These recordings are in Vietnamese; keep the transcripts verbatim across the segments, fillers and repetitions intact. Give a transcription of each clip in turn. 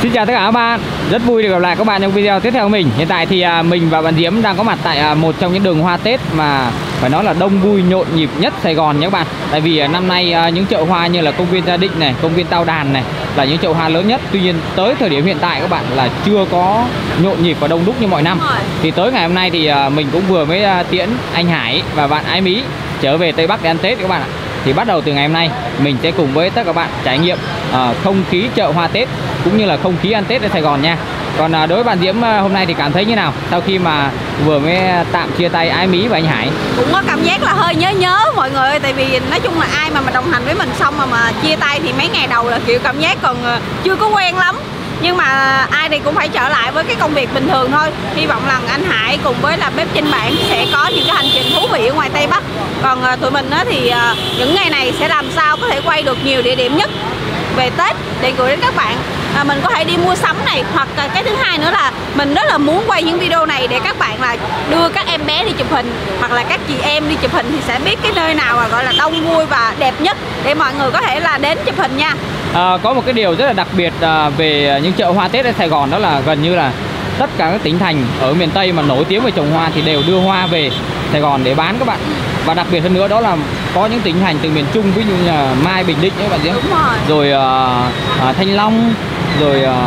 Xin chào tất cả các bạn, rất vui được gặp lại các bạn trong video tiếp theo của mình. Hiện tại thì à, mình và bạn Diễm đang có mặt tại à, một trong những đường hoa Tết mà phải nói là đông vui nhộn nhịp nhất Sài Gòn nhé các bạn. Tại vì à, năm nay à, những chợ hoa như là công viên Gia Định này, công viên Tao Đàn này là những chợ hoa lớn nhất. Tuy nhiên tới thời điểm hiện tại các bạn là chưa có nhộn nhịp và đông đúc như mọi năm. Thì tới ngày hôm nay thì à, mình cũng vừa mới à, tiễn anh Hải và bạn Ái Mỹ trở về Tây Bắc để ăn Tết các bạn ạ. Thì bắt đầu từ ngày hôm nay mình sẽ cùng với tất cả các bạn trải nghiệm uh, không khí chợ hoa Tết cũng như là không khí ăn Tết ở Sài Gòn nha. Còn uh, đối với bạn Diễm uh, hôm nay thì cảm thấy như nào sau khi mà vừa mới tạm chia tay Ái Mỹ và anh Hải? Cũng có cảm giác là hơi nhớ nhớ mọi người ơi, tại vì nói chung là ai mà mà đồng hành với mình xong mà mà chia tay thì mấy ngày đầu là kiểu cảm giác còn uh, chưa có quen lắm. Nhưng mà ai thì cũng phải trở lại với cái công việc bình thường thôi. Hy vọng rằng anh Hải cùng với là bếp trên bản sẽ có những cái hành trình thú vị ở ngoài Tây Bắc. Còn uh, tụi mình á, thì uh, những ngày này sẽ làm sao có thể quay được nhiều địa điểm nhất về Tết để gửi đến các bạn. À, mình có thể đi mua sắm này, hoặc uh, cái thứ hai nữa là mình rất là muốn quay những video này để các bạn là đưa các em bé đi chụp hình, hoặc là các chị em đi chụp hình thì sẽ biết cái nơi nào là gọi là đông vui và đẹp nhất để mọi người có thể là đến chụp hình nha. À, có một cái điều rất là đặc biệt à, về những chợ hoa Tết ở Sài Gòn, đó là gần như là tất cả các tỉnh thành ở miền Tây mà nổi tiếng về trồng hoa thì đều đưa hoa về Sài Gòn để bán các bạn. Và đặc biệt hơn nữa đó là có những tỉnh thành từ miền Trung, ví dụ như là Mai, Bình Định các bạn nhé, rồi à, à, Thanh Long, rồi à,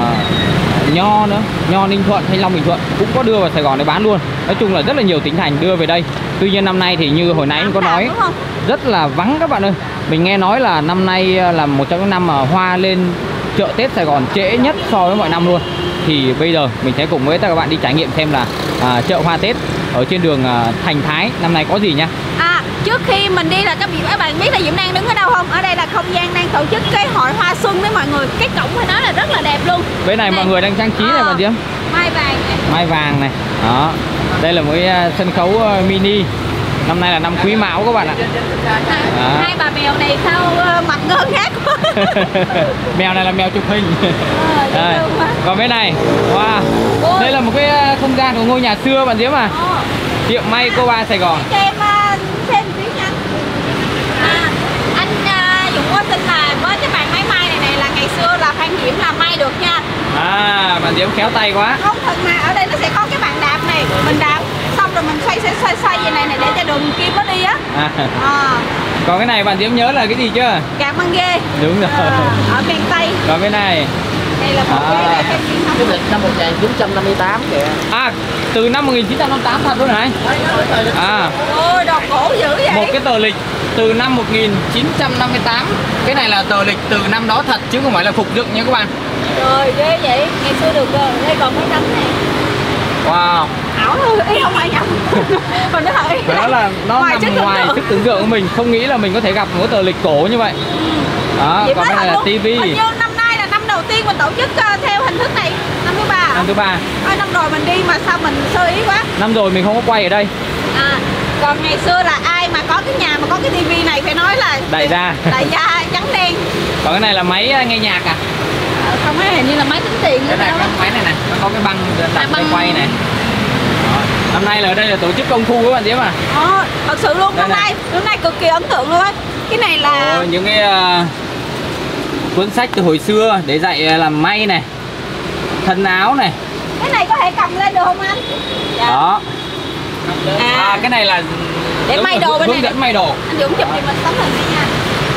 Nho nữa, Nho Ninh Thuận, Thanh Long Bình Thuận cũng có đưa vào Sài Gòn để bán luôn. Nói chung là rất là nhiều tỉnh thành đưa về đây. Tuy nhiên năm nay thì như hồi nãy anh có nói rất là vắng các bạn ơi. Mình nghe nói là năm nay là một trong những năm mà hoa lên chợ Tết Sài Gòn trễ nhất so với mọi năm luôn. Thì bây giờ mình sẽ cùng với tất cả các bạn đi trải nghiệm xem là à, chợ hoa Tết ở trên đường à, Thành Thái năm nay có gì nha. À, trước khi mình đi là các vị các bạn biết là Diễm đang đứng ở đâu không? Ở đây là không gian đang tổ chức cái hội hoa xuân đấy mọi người. Cái cổng phải nói là rất là đẹp luôn. Bên này, này mọi người đang trang trí à, này bạn Diễm. Mai vàng này. Mai vàng này. Đó. Đây là một cái sân khấu uh, mini. Năm nay là năm Quý Mão các bạn ạ. À, hai bà mèo này sao uh, mặt ngơ ngác quá. Mèo này là mèo chụp hình. À, còn bên này, wow. Ôi. Đây là một cái không gian của ngôi nhà xưa bạn Diễm à. Ồ. Tiệm may cô ba Sài Gòn. Cho em uh, xem tí nha. À, anh uh, Dũng có tin là với cái bàn máy may này này là ngày xưa là Phan Diễm làm may được nha. À, bạn Diễm khéo tay quá. Không, thật mà ở đây nó sẽ có cái bàn đạp này, mình đạp xong rồi mình xoay xoay xoay xoay vậy này này để cho đường kim nó đi á. À. À. Còn cái này bạn Diễm nhớ là cái gì chưa? Gạt băng ghê. Đúng rồi. À, ở miền Tây. Còn bên này. Đây là một à. cái này cái lịch năm một nghìn chín trăm năm mươi tám kìa. À, từ năm một nghìn chín trăm năm mươi tám thật luôn hả anh? À. Ôi, đồ cổ dữ vậy. Một cái tờ lịch từ năm một nghìn chín trăm năm mươi tám. Cái này là tờ lịch từ năm đó thật chứ không phải là phục dựng nha các bạn. Trời ghê vậy, ngày xưa được rồi. Đây còn mấy tấm này. Wow. Ảo ý không ai nhầm. Mình nói thật ý. Đó là nó ngoài nằm ngoài sức tưởng tượng của mình, không nghĩ là mình có thể gặp một tờ lịch cổ như vậy. Đó, vậy còn đây là tivi. Hình như năm nay là năm đầu tiên mình tổ chức uh, theo hình thức này, năm thứ ba. Năm thứ ba. À, năm rồi mình đi mà sao mình sơ ý quá. Năm rồi mình không có quay ở đây. À, còn ngày xưa là ai mà có cái nhà mà có cái tivi này phải nói là đại gia. Đại gia trắng đen. Còn cái này là máy nghe nhạc à? À, không, cái hình như là máy tính tiền. Cái này cái máy này này, nó có cái băng đặt à, quay này. Đó. Năm nay là ở đây là tổ chức công phu các bạn Diễm à? Ờ, thật sự luôn, năm nay, năm nay cực kỳ ấn tượng luôn á. Cái này là Ồ, những cái uh, cuốn sách từ hồi xưa để dạy làm may này, thân áo này. Cái này có thể cầm lên được không anh? Dạ. Đó. À, à cái này là để may đồ bên này. Hướng dẫn may đồ. Anh Dũng chụp thì mình tấm hình đi nha.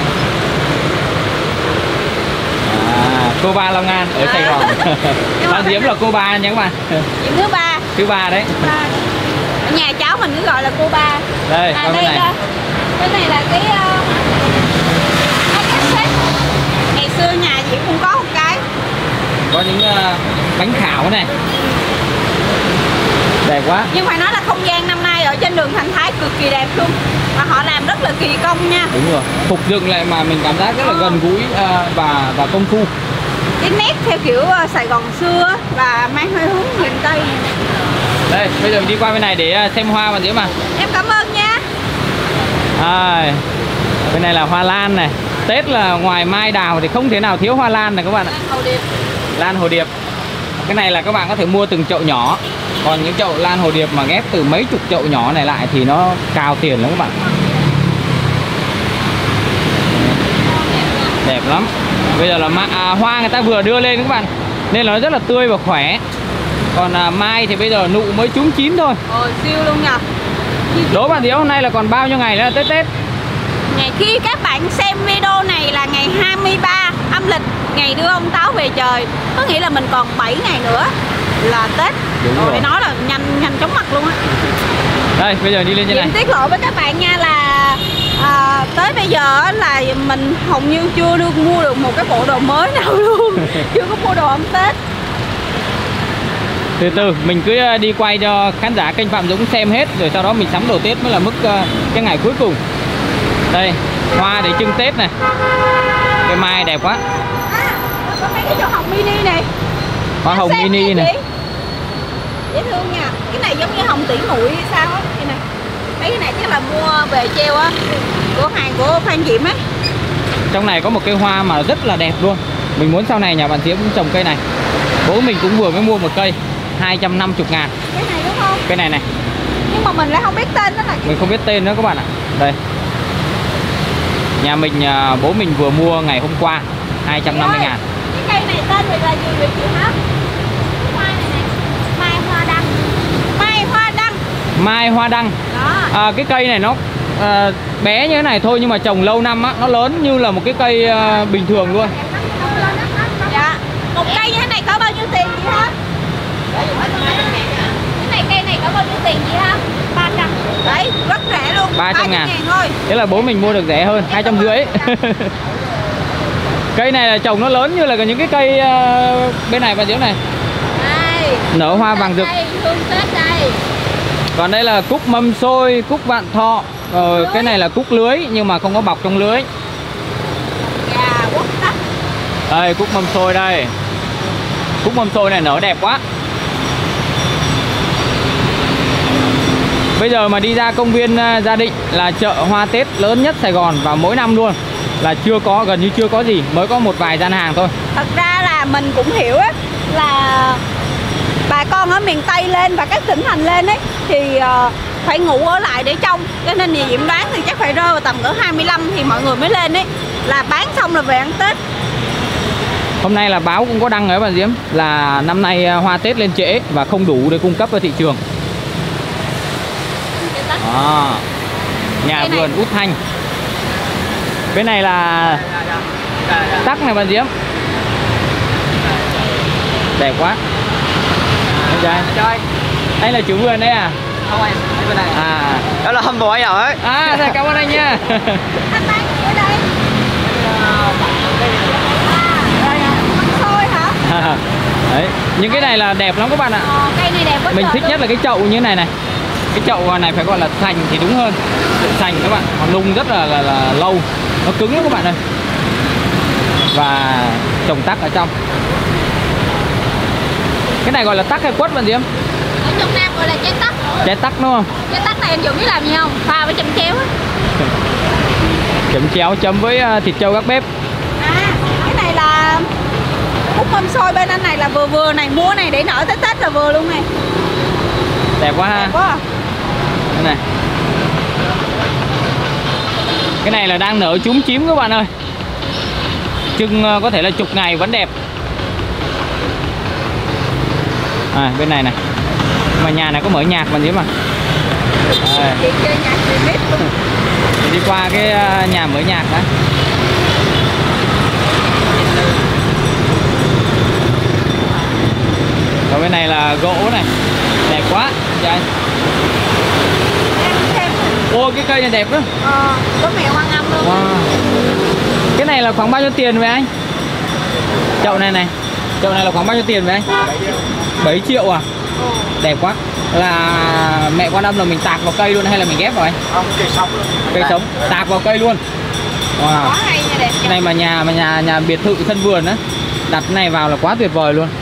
À, cô ba Long An ở à. Sài Gòn. Bạn Diễm là cô ba nha các bạn. Diễm thứ ba. Thứ ba đấy. Thứ ba. Ở nhà cháu mình cứ gọi là cô ba. Đây, à, coi đây cái này. Là, cái này là cái uh, cái cassette. Ngày xưa nhà Diễm cũng có một cái. Có những uh, bánh khảo này. Đẹp quá. Nhưng phải nói là không gian năm nay ở trên đường Thành Thái cực kỳ đẹp luôn. Và họ làm rất là kỳ công nha. Đúng rồi. Phục dựng lại mà mình cảm giác rất là ờ. gần gũi uh, và và công phu. Cái nét theo kiểu uh, Sài Gòn xưa và mang hơi hướng miền Tây. Đây, bây giờ mình đi qua bên này để xem hoa bạn Diễm à. Em cảm ơn nha. À, bên này là hoa lan này. Tết là ngoài mai đào thì không thể nào thiếu hoa lan này các bạn ạ. Lan hồ điệp. Lan hồ điệp. Cái này là các bạn có thể mua từng chậu nhỏ. Còn những chậu lan hồ điệp mà ghép từ mấy chục chậu nhỏ này lại thì nó cao tiền lắm các bạn. Đẹp lắm. Bây giờ là à, hoa người ta vừa đưa lên các bạn. nên là nó rất là tươi và khỏe. Còn à, mai thì bây giờ nụ mới trúng chín thôi. Ồ, siêu luôn nhờ. Đố bạn Diễm hôm nay là còn bao nhiêu ngày nữa là Tết Tết? Ngày khi các bạn xem video này là ngày hai mươi ba âm lịch, ngày đưa ông Táo về trời. Có nghĩa là mình còn bảy ngày nữa là Tết. Đúng rồi. rồi. Nói là nhanh nhanh chóng mặt luôn á. Đây bây giờ đi lên trên này. Diễm tiết lộ với các bạn nha là à, tới bây giờ là mình hầu như chưa được mua được một cái bộ đồ mới nào luôn. Chưa có mua đồ ấm Tết. Từ từ mình cứ đi quay cho khán giả kênh Phạm Dũng xem hết, rồi sau đó mình sắm đồ Tết mới là mức uh, cái ngày cuối cùng. Đây hoa để trưng Tết này, cái mai đẹp quá. À, có mấy cái chỗ hồng mini này. Hoa hồng Xem mini nè này. chị. Dễ thương nha. Cái này giống như hồng tỷ muội hay sao á. Cái này mấy cái này chắc là mua về treo á, của hàng của Phan Diệm ấy. Trong này có một cây hoa mà rất là đẹp luôn. Mình muốn sau này nhà bạn Diễm cũng trồng cây này. Bố mình cũng vừa mới mua một cây hai trăm năm mươi ngàn. Cái này đúng không? Cái này này. Nhưng mà mình lại không biết tên nó là cái... Mình không biết tên nữa các bạn ạ. Đây. Nhà mình bố mình vừa mua ngày hôm qua hai trăm năm mươi ngàn. Cái cây này tên này là gì vậy chị hả? Mai này này. Mai hoa đăng. Mai hoa đăng. Mai hoa đăng. Đó. À, cái cây này nó à, bé như thế này thôi nhưng mà trồng lâu năm á, nó lớn như là một cái cây à, bình thường luôn. Dạ. Một cây như thế này có bao nhiêu tiền chị hả? Cái này cây này có bao nhiêu tiền chị hả? ba trăm. Đấy, rất rẻ luôn. ba trăm ngàn thôi. Thế là bố mình mua được rẻ hơn, hai trăm rưỡi. Cây này là trồng nó lớn như là những cái cây uh, bên này và dưới này. Đây. Nở hoa vàng rực. Đây, hương Tết đây. Còn đây là cúc mâm xôi, cúc vạn thọ. Rồi cái này là cúc lưới nhưng mà không có bọc trong lưới. Dạ, quốc tắc. Đây cúc mâm xôi đây. Cúc mâm xôi này nở đẹp quá. Bây giờ mà đi ra công viên Gia Định là chợ hoa Tết lớn nhất Sài Gòn và mỗi năm luôn là chưa có, gần như chưa có gì, mới có một vài gian hàng thôi. Thật ra là mình cũng hiểu á, là bà con ở miền Tây lên và các tỉnh thành lên ấy thì uh, phải ngủ ở lại để trông, cho nên thì Diễm đoán thì chắc phải rơi vào tầm cỡ hai mươi lăm thì mọi người mới lên ấy, là bán xong là về ăn Tết. Hôm nay là báo cũng có đăng ở bà Diễm là năm nay hoa Tết lên trễ và không đủ để cung cấp cho thị trường. À, nhà vườn Út Thanh. Bên này là tắc này bà Diễm. Đẹp quá. Đây, anh là chủ vườn đấy à? Không em, bên này. À, đó là hôm bữa rồi. à rồi, cảm ơn anh nha. Anh bán gì ở đây? Xôi hả? Đấy, những cái này là đẹp lắm các bạn ạ. Ờ, cây này đẹp quá. Mình thích nhất là cái chậu như thế này này. Cái chậu này phải gọi là sành thì đúng hơn. Sành các bạn, nó nung rất là, là, là lâu, nó cứng lắm các bạn ơi. Và trồng tắc ở trong. Cái này gọi là tắc hay quất bạn Diễm? Ở trong Nam gọi là trái tắc. Trái tắc đúng không? Trái tắc này em dùng biết làm gì không? Pha với chấm chéo á. Chấm chéo chấm với thịt trâu các bếp. À, cái này là cúc mâm xôi bên anh này là vừa vừa này, mua này để nở tới Tết là vừa luôn này. Đẹp quá ha. Đẹp quá. Đây này. Cái này là đang nở chúm chím các bạn ơi. Chừng có thể là chục ngày vẫn đẹp. À, bên này này. Mà nhà này có mở nhạc bạn Diễm à? À. Chị chơi nhạc chị biết luôn. Đi qua cái nhà mở nhạc đó. Ở bên này là gỗ này. Đẹp quá. Trời. Ô, cái cây này đẹp đó. Ờ, có mèo Hoàng Âm luôn. Wow. Cái này là khoảng bao nhiêu tiền vậy anh? Chậu này này. Chậu này là khoảng bao nhiêu tiền vậy anh? bảy triệu à? Ừ. Đẹp quá. Là mẹ Quan Âm là mình tạc vào cây luôn hay là mình ghép vào anh? Không, cây sống luôn. Cây sống, tạc vào cây luôn. Wow. Quá hay nha, đẹp. Cái này mà nhà mà nhà nhà biệt thự sân vườn á, đặt cái này vào là quá tuyệt vời luôn.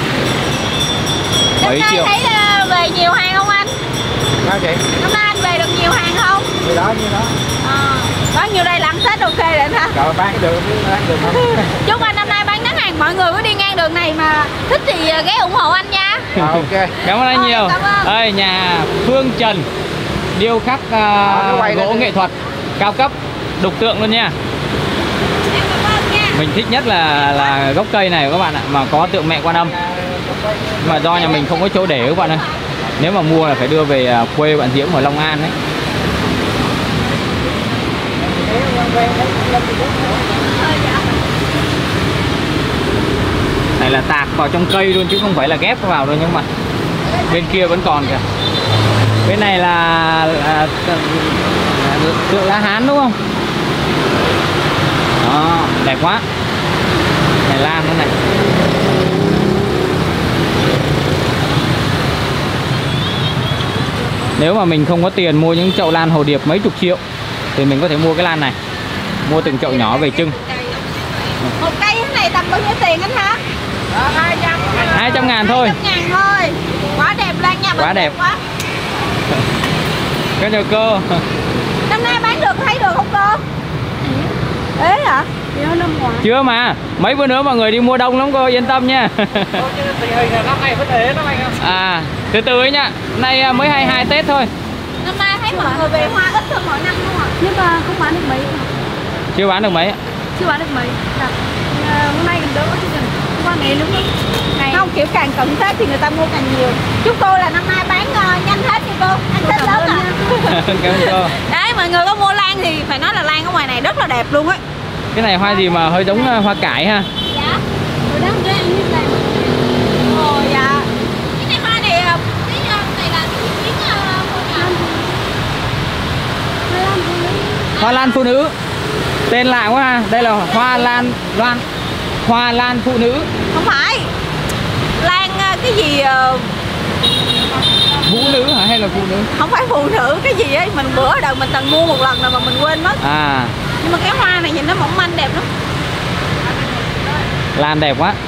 bảy triệu. Thấy uh, về nhiều hàng không anh? Sao chị? Năm nay anh về được nhiều hàng không? Như đó, như đó. À, bao nhiêu đây là ăn Tết ok rồi anh ha? Rồi bán được, bán được không? Chúc anh năm nay bán đắt hàng, mọi người có đi ngang đường này mà thích thì ghé ủng hộ anh nha. À, ok. Cảm ơn anh Rồi, nhiều. cảm ơn. Đây nhà Phương Trần, điêu khắc uh, À, gỗ nghệ thuật cao cấp, đục tượng luôn nha. Em cảm ơn nha. Mình thích nhất là là gốc cây này các bạn ạ, mà có tượng mẹ Quan Âm. Mà do nhà mình không có chỗ để các bạn ơi. Nếu mà mua là phải đưa về quê bạn Diễm ở Long An đấy. Này là tạc vào trong cây luôn chứ không phải là ghép vào đâu nhưng mà bên kia vẫn còn kìa. Bên này là, là, là tượng lá hán đúng không? Đó, đẹp quá. Này lan nữa này. Nếu mà mình không có tiền mua những chậu lan hồ điệp mấy chục triệu thì mình có thể mua cái lan này. Mua từng chậu nhỏ về trưng. Một cây thế này tầm bao nhiêu tiền anh hả? hai trăm ngàn thôi. hai trăm ngàn thôi. Quá đẹp lan nha. Quá đẹp. Quá. Cái nhờ cô. Năm nay bán được thấy được không cô? Ế hả? Chưa mà. Mấy bữa nữa mọi người đi mua đông lắm cô, yên tâm nha. À, từ từ ấy nhá. Nay mới hai mươi hai Tết thôi. Năm nay thấy mọi người về hoa ít hơn mọi năm luôn ạ. Nhưng mà không bán được mấy. Chưa bán được mấy. Chưa bán được mấy. Hôm nay gần đỡ chứ gần. Qua ngày nữa ngày. Không, kiểu càng cận Tết thì người ta mua càng nhiều. Chúc cô là năm nay bán uh, nhanh hết đi cô. Anh Tết lớn à. Cảm ơn cô. Đấy, mọi người có mua lan thì phải nói là lan ở ngoài này rất là đẹp luôn ấy. Cái này hoa gì mà hơi giống hoa cải ha? Dạ. Rồi đó, cái anh như là. Ồ dạ. Cái này hoa này cái này là cái Hoa lan phụ nữ. Tên lạ quá ha. Đây là hoa lan loan. Hoa lan phụ nữ. Không phải. Lan cái gì Vũ nữ hả hay là phụ nữ? Không phải phụ nữ cái gì ấy, mình bữa đầu mình từng mua một lần rồi mà mình quên mất. À. Nhưng mà cái hoa này nhìn nó mỏng manh đẹp lắm. Lan đẹp quá.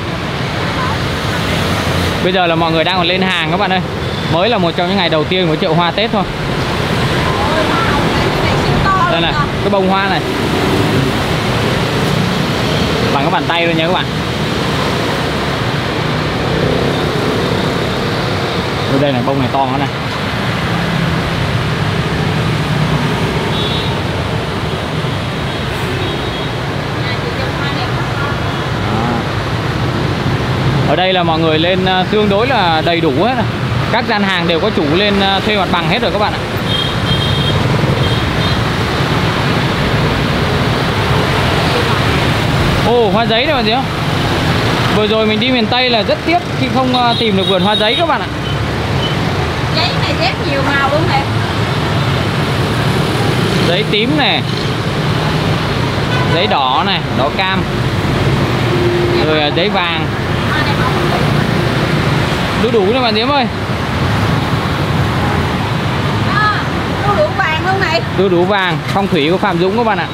Bây giờ là mọi người đang còn lên hàng các bạn ơi. Mới là một trong những ngày đầu tiên của chợ hoa Tết thôi. Đây này, cái bông hoa này bằng cái bàn tay luôn nha các bạn. Đây này, bông này to nữa này. Ở đây là mọi người lên tương đối là đầy đủ hết. Các gian hàng đều có chủ lên thuê mặt bằng hết rồi các bạn ạ. Ồ, hoa giấy này bạn gì không? Vừa rồi mình đi miền Tây là rất tiếc khi không tìm được vườn hoa giấy các bạn ạ. Giấy này rất nhiều màu luôn nè. Giấy tím này, giấy đỏ này, đỏ cam, rồi giấy vàng. Đu đủ này bạn Diễm ơi. À, đu đủ vàng luôn này. Đu đủ vàng, phong thủy của Phạm Dũng các bạn ạ.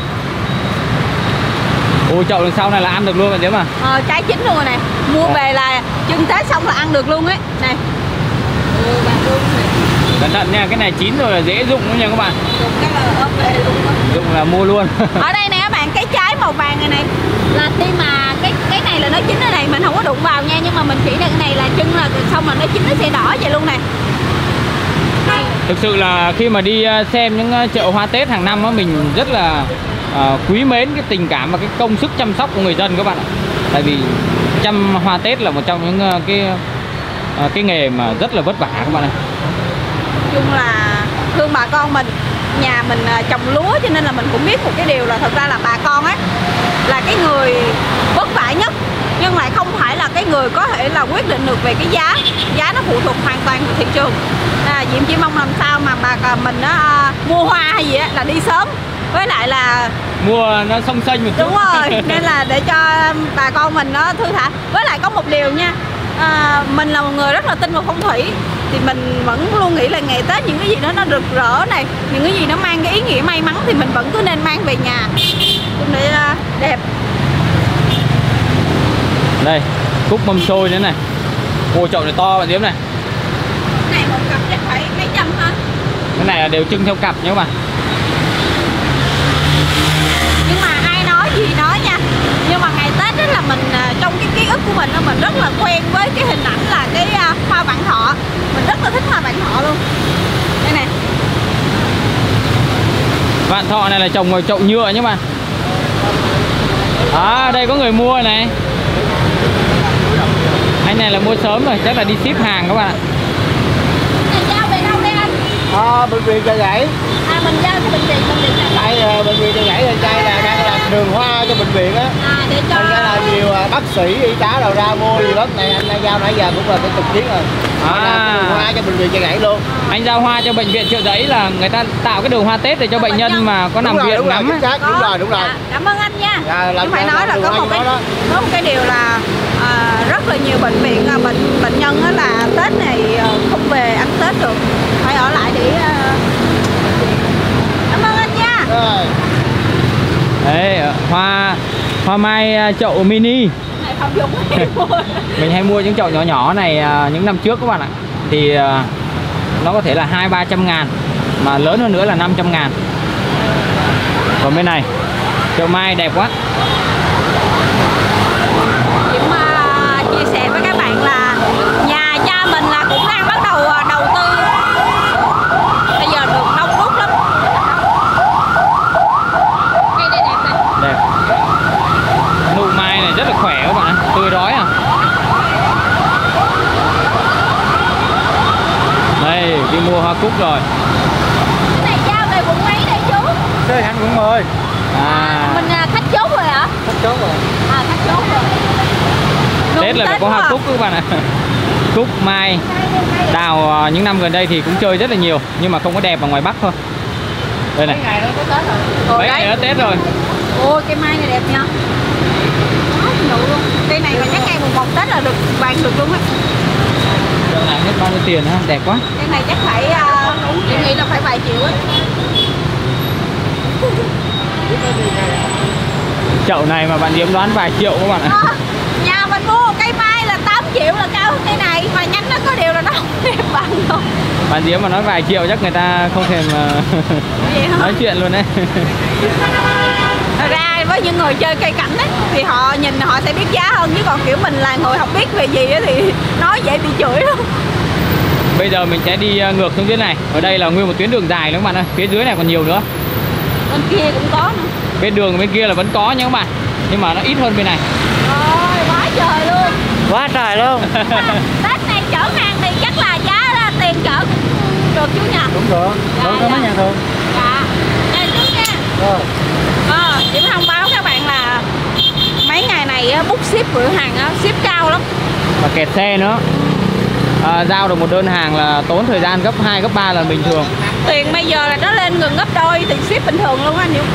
Ôi, chậu đằng sau này là ăn được luôn bạn Diễm à? Ờ, trái chín luôn rồi này. Mua về là chưng Tết xong là ăn được luôn ấy. Này. Ừ, bạn luôn này. Cẩn thận nha, cái này chín rồi là dễ rụng nữa nha các bạn. Rụng cái là ốp về luôn đó. Rụng là mua luôn. Ở đây nè các bạn, cái trái màu vàng này này là khi mà cái cái này là nó chín ở này mình không có đụng vào nha, nhưng mà mình chỉ là cái này là chưng là xong là nó chín nó sẽ đỏ vậy luôn này. Thực sự là khi mà đi xem những chợ hoa Tết hàng năm á, mình rất là uh, quý mến cái tình cảm và cái công sức chăm sóc của người dân các bạn ạ. Tại vì chăm hoa Tết là một trong những uh, cái uh, cái nghề mà rất là vất vả các bạn ạ. Nói chung là thương bà con mình, nhà mình trồng lúa cho nên là mình cũng biết một cái điều là thật ra là bà con ấy là cái người vất vả nhất, nhưng lại không phải là cái người có thể là quyết định được về cái giá. Giá nó phụ thuộc hoàn toàn vào thị trường. À, Diễm chỉ mong làm sao mà bà mình nó à, mua hoa hay gì á là đi sớm, với lại là mua nó xông xênh một chút. Đúng rồi, nên là để cho bà con mình nó thư thả. Với lại có một điều nha, à, mình là một người rất là tin vào phong thủy, thì mình vẫn luôn nghĩ là ngày Tết những cái gì đó nó rực rỡ này, những cái gì nó mang cái ý nghĩa may mắn thì mình vẫn cứ nên mang về nhà để uh, đẹp. Đây, cúc mâm xôi nữa này. Ô, chậu này to bạn Diễm này. Cái này một cặp chắc phải mấy trăm hả? Cái này là đều trưng theo cặp nhé các bạn. Nhưng mà ai nói gì nói nha, nhưng mà ngày Tết đó là mình trong cái ký ức của mình mình rất là quen với cái hình ảnh là cái uh, hoa vạn thọ. Mình rất là thích hoa vạn thọ luôn. Đây nè. Vạn thọ này là trồng vào chậu nhựa nhé bạn. À, đây có người mua này. Anh này là mua sớm rồi, chắc là đi ship hàng các bạn ạ. Này giao về đâu đây anh? À, bệnh viện Chợ Gãy. À, mình giao cho bệnh viện, bệnh viện Chợ Gãy. Đây bệnh viện Chợ Gãy là đây là đang làm đường hoa cho bệnh viện á. À, để cho Thành ra là nhiều bác sĩ, y tá đầu ra mua nhiều lắm. Này anh đang giao nãy giờ cũng là cái chục chuyến rồi. À, đường hoa cho bệnh viện Chợ Gãy luôn. anh giao hoa cho bệnh viện Chợ Giấy là người ta tạo cái đường hoa Tết để cho bệnh nhân mà có nằm viện ngắm á. Xác, đúng rồi, đúng rồi. Dạ, cảm ơn anh nha. Dạ, làm Nhưng phải sao nói là đường có hoa một như cái đó đó. có một cái điều là à, rất là nhiều bệnh viện à, bệnh bệnh nhân đó là Tết này à, không về ăn Tết được, phải ở lại để à... Cảm ơn anh nha. Rồi. Đấy, hoa hoa mai chậu mini. Này không dùng hay mua. Mình hay mua những chậu nhỏ nhỏ này à, những năm trước các bạn ạ. Thì à, nó có thể là hai ba trăm ngàn, mà lớn hơn nữa là năm trăm ngàn. Còn bên này chậu mai đẹp quá. Diễm uh, chia sẻ với các bạn là nhà cha mình là cũng đang bắt đầu uh, đầu tư. Bây giờ được đông đúc lắm. Cây này đẹp này. Đẹp. Nụ mai này rất là khỏe các bạn ạ, tươi rói à. Đây, đi mua hoa cúc rồi. Cái này giao về quận mấy đây chú? Chơi anh cũng mời. À, Mình uh, khách chốt rồi hả? Khách chốt rồi. À, khách chốt rồi. Tết là phải có hoa cúc các bạn ạ. Cúc, mai, đào những năm gần đây thì cũng chơi rất là nhiều, nhưng mà không có đẹp ở ngoài Bắc thôi. Đây này. Mấy ngày nữa có Tết rồi. Ồ, Mấy đấy. ngày nữa Tết rồi. Ôi, cây mai này đẹp nha. Đó, nụ luôn. Cây này mà chắc ngày mùng một Tết là được bàn được luôn á. Chậu này hết bao nhiêu tiền ha, đẹp quá. Cây này chắc phải uh, chị nghĩ là phải vài triệu á. Chậu này mà bạn Diễm đoán vài triệu các bạn ạ. À, nhà mình mua cây mai là tám triệu là cao hơn cây này, mà nhánh nó có điều là nó không đẹp bằng đâu. Bạn Diễm mà nói vài triệu chắc người ta không thèm uh, nói chuyện luôn đấy. Thật ra với những người chơi cây cảnh ấy, thì họ nhìn họ sẽ biết giá hơn, chứ còn kiểu mình là người không biết về gì ấy, thì nói vậy bị chửi luôn. Bây giờ mình sẽ đi ngược xuống dưới này. Ở đây là nguyên một tuyến đường dài nữa các bạn ơi. Phía dưới này còn nhiều nữa. Bên kia cũng có nữa. Bên đường bên kia là vẫn có nha các bạn, nhưng mà nó ít hơn bên này. Ôi, quá trời luôn. Quá trời luôn. Tết này chở hàng thì chắc là giá là tiền chở cũng được chú nhỉ? Đúng rồi. Dạ, Đúng có mấy dạ. nhà thường. Dạ. Đây chú nha. Rồi. Ờ, Diễm thông báo các bạn là mấy ngày này á, book ship cửa hàng á, ship cao lắm. Và kẹt xe nữa. À, giao được một đơn hàng là tốn thời gian gấp hai gấp ba lần bình thường. Tiền bây giờ là nó lên gần gấp đôi tiền ship bình thường luôn á anh Diễm.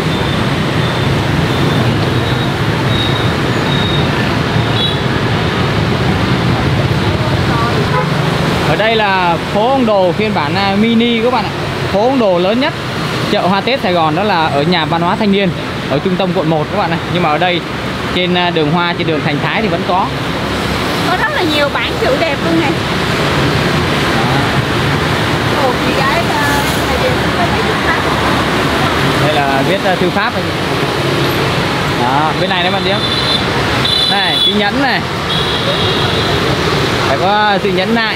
Ở đây là phố ông Đồ phiên bản mini các bạn ạ. Phố ông Đồ lớn nhất chợ hoa Tết Sài Gòn đó là ở nhà văn hóa thanh niên ở trung tâm quận một các bạn này. Nhưng mà ở đây trên đường hoa, trên đường Thành Thái thì vẫn có. Có rất là nhiều bản chữ đẹp luôn này. Ồ, chị gái này gì có mấy chữ khác. Đây là viết thư pháp này. Đó, bên này đấy bạn Diễm. Này, chữ nhẫn này. Phải có sự nhẫn nại.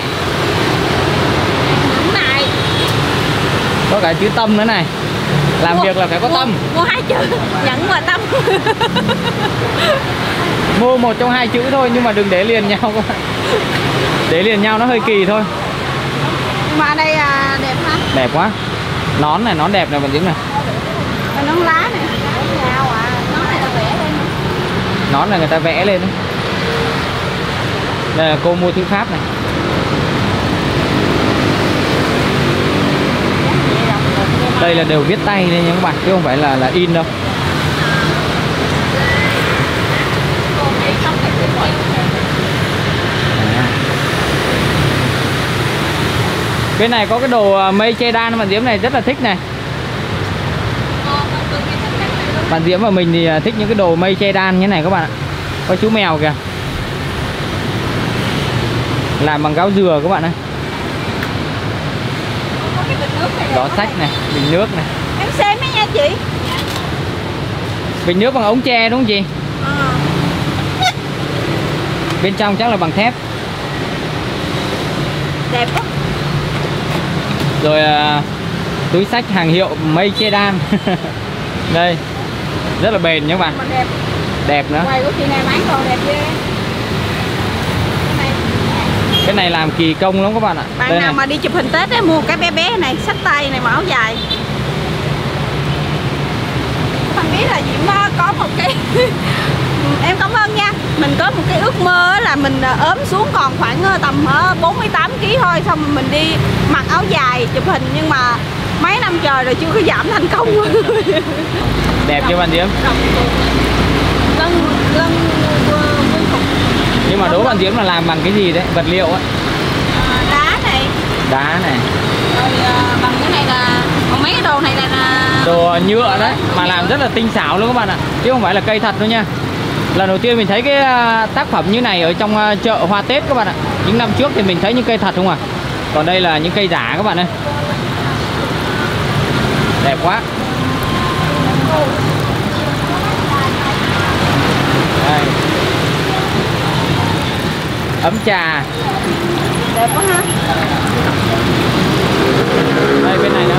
Nhẫn nại. Có cả chữ tâm nữa này. Làm Mua, việc là phải có mua, tâm. Mua hai chữ, nhẫn và tâm. Mua một trong hai chữ thôi nhưng mà đừng để liền nhau các bạn. Để liền nhau nó hơi kỳ thôi. Mà ở đây à, đẹp ha. Đẹp quá. Nón này, nón đẹp này bạn Diễm này. Và nón lá này. Nào à, nón này là vẽ lên. Nón là người ta vẽ lên đấy. Đây là cô mua thư pháp này. Đây là đều viết tay đây nha các bạn, chứ không phải là là in đâu. Bên này có cái đồ mây che đan bạn Diễm này rất là thích này. Bạn Diễm và mình thì thích những cái đồ mây che đan như thế này các bạn ạ. Có chú mèo kìa. Làm bằng gáo dừa các bạn ơi. Đó sách này, bình nước này. Em xem ấy nha chị. Bình nước bằng ống tre đúng không chị? À. Bên trong chắc là bằng thép. Đẹp quá. Rồi à, túi xách hàng hiệu mây che đan. Đây, rất là bền nha các bạn. Mà đẹp. Đẹp nữa. Quầy của chị này bán đồ đẹp ghê. Cái này. Cái này làm kỳ công lắm các bạn ạ. Bạn Đây nào này. mà đi chụp hình Tết ấy, mua cái bé bé này, xách tay này mà áo dài. Mình biết là Diễm có một cái em cảm ơn nha. Mình có một cái ước mơ là mình ốm xuống còn khoảng tầm bốn mươi tám ki lô gam thôi, xong rồi mình đi mặc áo dài chụp hình, nhưng mà mấy năm trời rồi chưa có giảm thành công. Đẹp chưa bạn Diễm? Lân lân quân phục. Nhưng mà đố bạn Diễm là làm bằng cái gì đấy, vật liệu á? À, đá này. Đá này. Rồi à, bằng cái này là còn mấy cái đồ này là, là... Đồ nhựa đấy, mà làm rất là tinh xảo luôn các bạn ạ, chứ không phải là cây thật đâu nha. Lần đầu tiên mình thấy cái tác phẩm như này ở trong chợ hoa Tết các bạn ạ. Những năm trước thì mình thấy những cây thật không à, còn đây là những cây giả các bạn ơi. Đẹp quá. Đây. Ấm trà. Đẹp quá ha. Đây bên này nữa.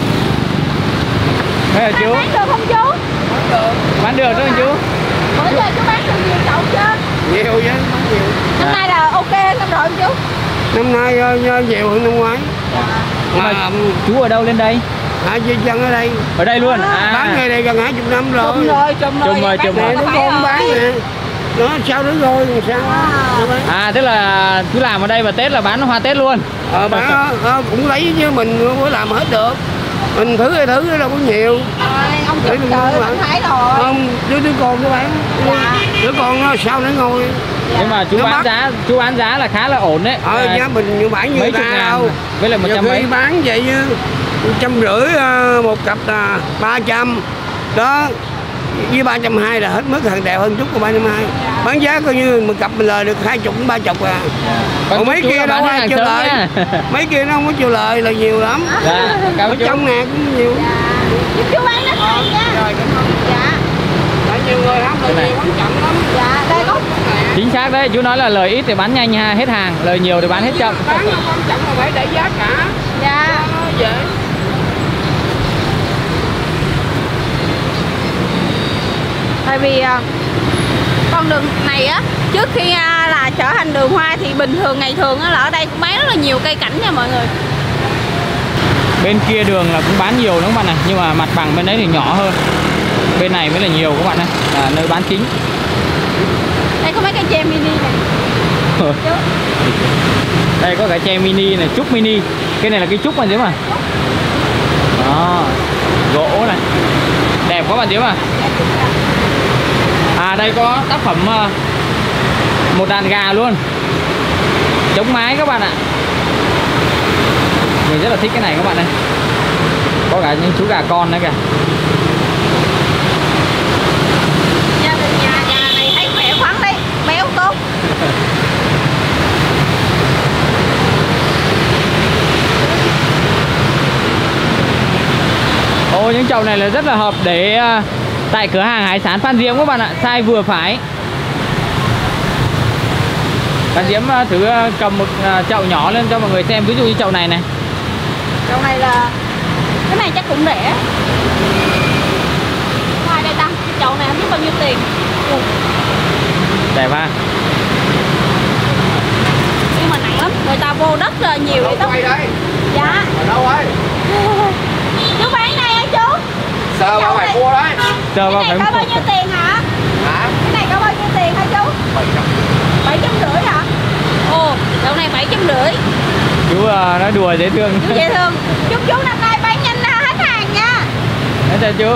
Đây là chú. Bán được không chú? Bán được đó chú. Bữa giờ chú bán được nhiều chậu chưa? Nhiều chứ, không nhiều. Năm nay là ok năm rồi không chú? Năm nay uh, nhiều hơn năm ngoái. Nhưng mà À, chú ở đâu lên đây? à, dân ở đây Ở đây luôn. À. bán nghề này gần hai chục năm rồi. Chùm rồi, chùm rồi. Chùm rồi, chùm Nè, rồi. nó con bán nè. Nó sao nữa rồi, sao? À. À tức là chú làm ở đây và Tết là bán hoa Tết luôn. Ờ, bán ờ, cũng lấy chứ mình không có làm hết được. Mình thử hay thử đâu có nhiều. Rồi, ông Để chụp mình trời mua anh lại. thấy rồi. Không, đứa đứa con nó bán. Dạ. Đứa con nó sao nó ngồi. Nhưng mà chú Nó bán bắt. giá chú bán giá là khá là ổn đấy. Ờ, À, giá mình như bán như mấy chục ta ngàn đâu. với lại một Nhiều trăm khi mấy. bán vậy như trăm rưỡi ờ, một cặp là ba trăm đó, với ba trăm hai là hết mức, hàng đẹp hơn chút của ba trăm hai. Bán giá coi như một cặp mình lời được hai chục ba chục à. Còn Còn mấy chú kia là đâu bán ai hàng chưa sớm lời. nha. Mấy kia nó không có chịu lời là nhiều lắm. Dạ, cảm ơn chú. Trăm ngàn cũng nhiều. Giúp chú bán đất này nha. Rồi, cảm ơn. Dạ. Tại nhiều người không Cái được này. nhiều bán chậm lắm. Dạ, đây có. Chính xác đấy, chú nói là lời ít thì bán nhanh ha, hết hàng, lời nhiều thì bán hết chậm. Bán không quan trọng là phải để giá cả. Dạ. Nó dễ. Tại vì à, con đường này á, trước khi à, là trở thành đường hoa thì bình thường ngày thường á, là ở đây cũng bán rất là nhiều cây cảnh nha mọi người. Bên kia đường là cũng bán nhiều lắm các bạn này, nhưng mà mặt bằng bên đấy thì nhỏ hơn. Bên này mới là nhiều các bạn này, là nơi bán chính. Đây có mấy cây tre mini này. Chú. Đây có cái tre mini này, trúc mini. Cái này là cái trúc bạn Diễm à? Đó, gỗ này. Đẹp quá bạn Diễm à? À đây có tác phẩm uh, một đàn gà luôn, chống mái các bạn ạ. Mình rất là thích cái này các bạn này. Có cả những chú gà con nữa kìa. Gia đình nhà nhà này thấy khỏe khoắn đấy, béo tốt. Ô, những chậu này là rất là hợp để uh, tại cửa hàng hải sản Phan Diễm các bạn ạ, size vừa phải. Phan Diễm uh, thử uh, cầm một uh, chậu nhỏ lên cho mọi người xem, ví dụ như chậu này này. Chậu này là cái này chắc cũng rẻ. Ngoài đây ta, cái chậu này không biết bao nhiêu tiền. Ừ. Đẹp ha. Nhưng mà nặng lắm, người ta vô đất là nhiều đấy. Đâu quay đây? Dạ. Ở đâu ấy? Chú bán này hả chú? Sơ Chậu vào phải này- mua đấy. Chờ vào Cái phải này có bao nhiêu tiền hả? Hả? Cái này có bao nhiêu tiền hả chú? Bảy trăm rưỡi hả? Ồ, chậu này bảy trăm rưỡi. chú uh, nói đùa dễ thương. Chú dễ thương. Chúc chú năm nay bán nhanh là hết hàng nha. Đấy chào chú.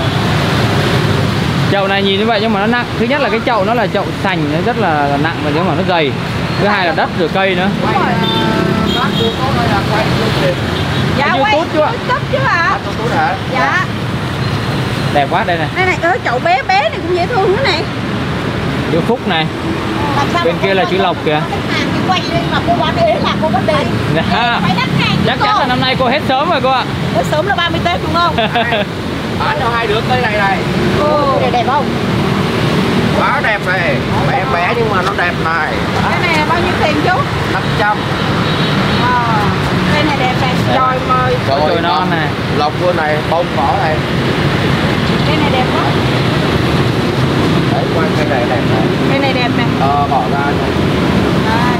Chậu này nhìn như vậy nhưng mà nó nặng. Thứ nhất là cái chậu nó là chậu sành, nó rất là nặng và nhưng mà nó dày. Thứ hai là đất rồi cây nữa. Đúng rồi. Nó chưa có nói là quay YouTube. Dạ Ở quay YouTube chú ạ. YouTube chứ ạ. Tôi tôi hả? Dạ. Đẹp quá đây này. Đây này, ơ chậu bé bé này cũng dễ thương nữa này. Chữ Phúc này. Làm sao Bên mà kia cô là bán chữ được? Lộc kìa. Khách hàng thì quay lên mà cô bán ế là cô bán đi. Dạ. Phải đắt hàng chứ Chắc cô. chắn là năm nay cô hết sớm rồi cô ạ. Tới sớm là ba mươi Tết đúng không? Bán cho hai đứa cây này này. Ồ, này đẹp không? Quá đẹp này. Bé bé nhưng mà nó đẹp này. Cái này là bao nhiêu tiền chú? năm trăm. Ờ, cây này đẹp này, trời mời. Có chồi non này. Lộc của này, bông cỏ này. Cây này đẹp quá. Đấy, Quanh cây này đẹp này. Cây này đẹp nè. Ờ, bỏ ra này. Đây.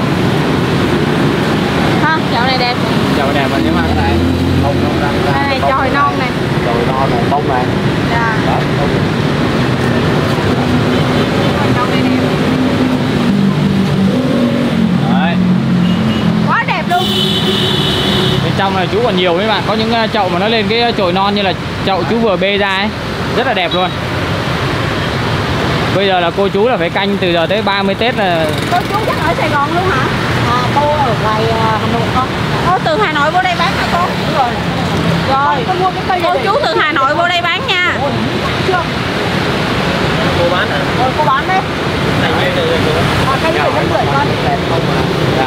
Ha, chậu này đẹp. Chậu đẹp mà nhưng mà cái này không non răng ra. Đây này, chồi non này. Chồi non này, bông này. Dạ. Đó, bông. Chậu này đẹp. Đấy. Quá đẹp luôn. Bên trong này chú còn nhiều mấy bạn, có những chậu mà nó lên cái chồi non như là chậu chú vừa bê ra ấy, rất là đẹp luôn. Bây giờ là cô chú là phải canh từ giờ tới ba mươi Tết là. Cô chú chắc ở Sài Gòn luôn hả? À, cô ở ngoài Hà Nội con. Ô, từ Hà Nội vô đây bán hả cô? Đúng rồi. Rồi, Con mua cái cây cô này. chú từ Hà Nội vô đây bán nha. Chưa? Cô bán hả? Rồi cô bán đấy. Này đây đây đây. À, cây này rất rưỡi con. Đẹp không mà. Dạ.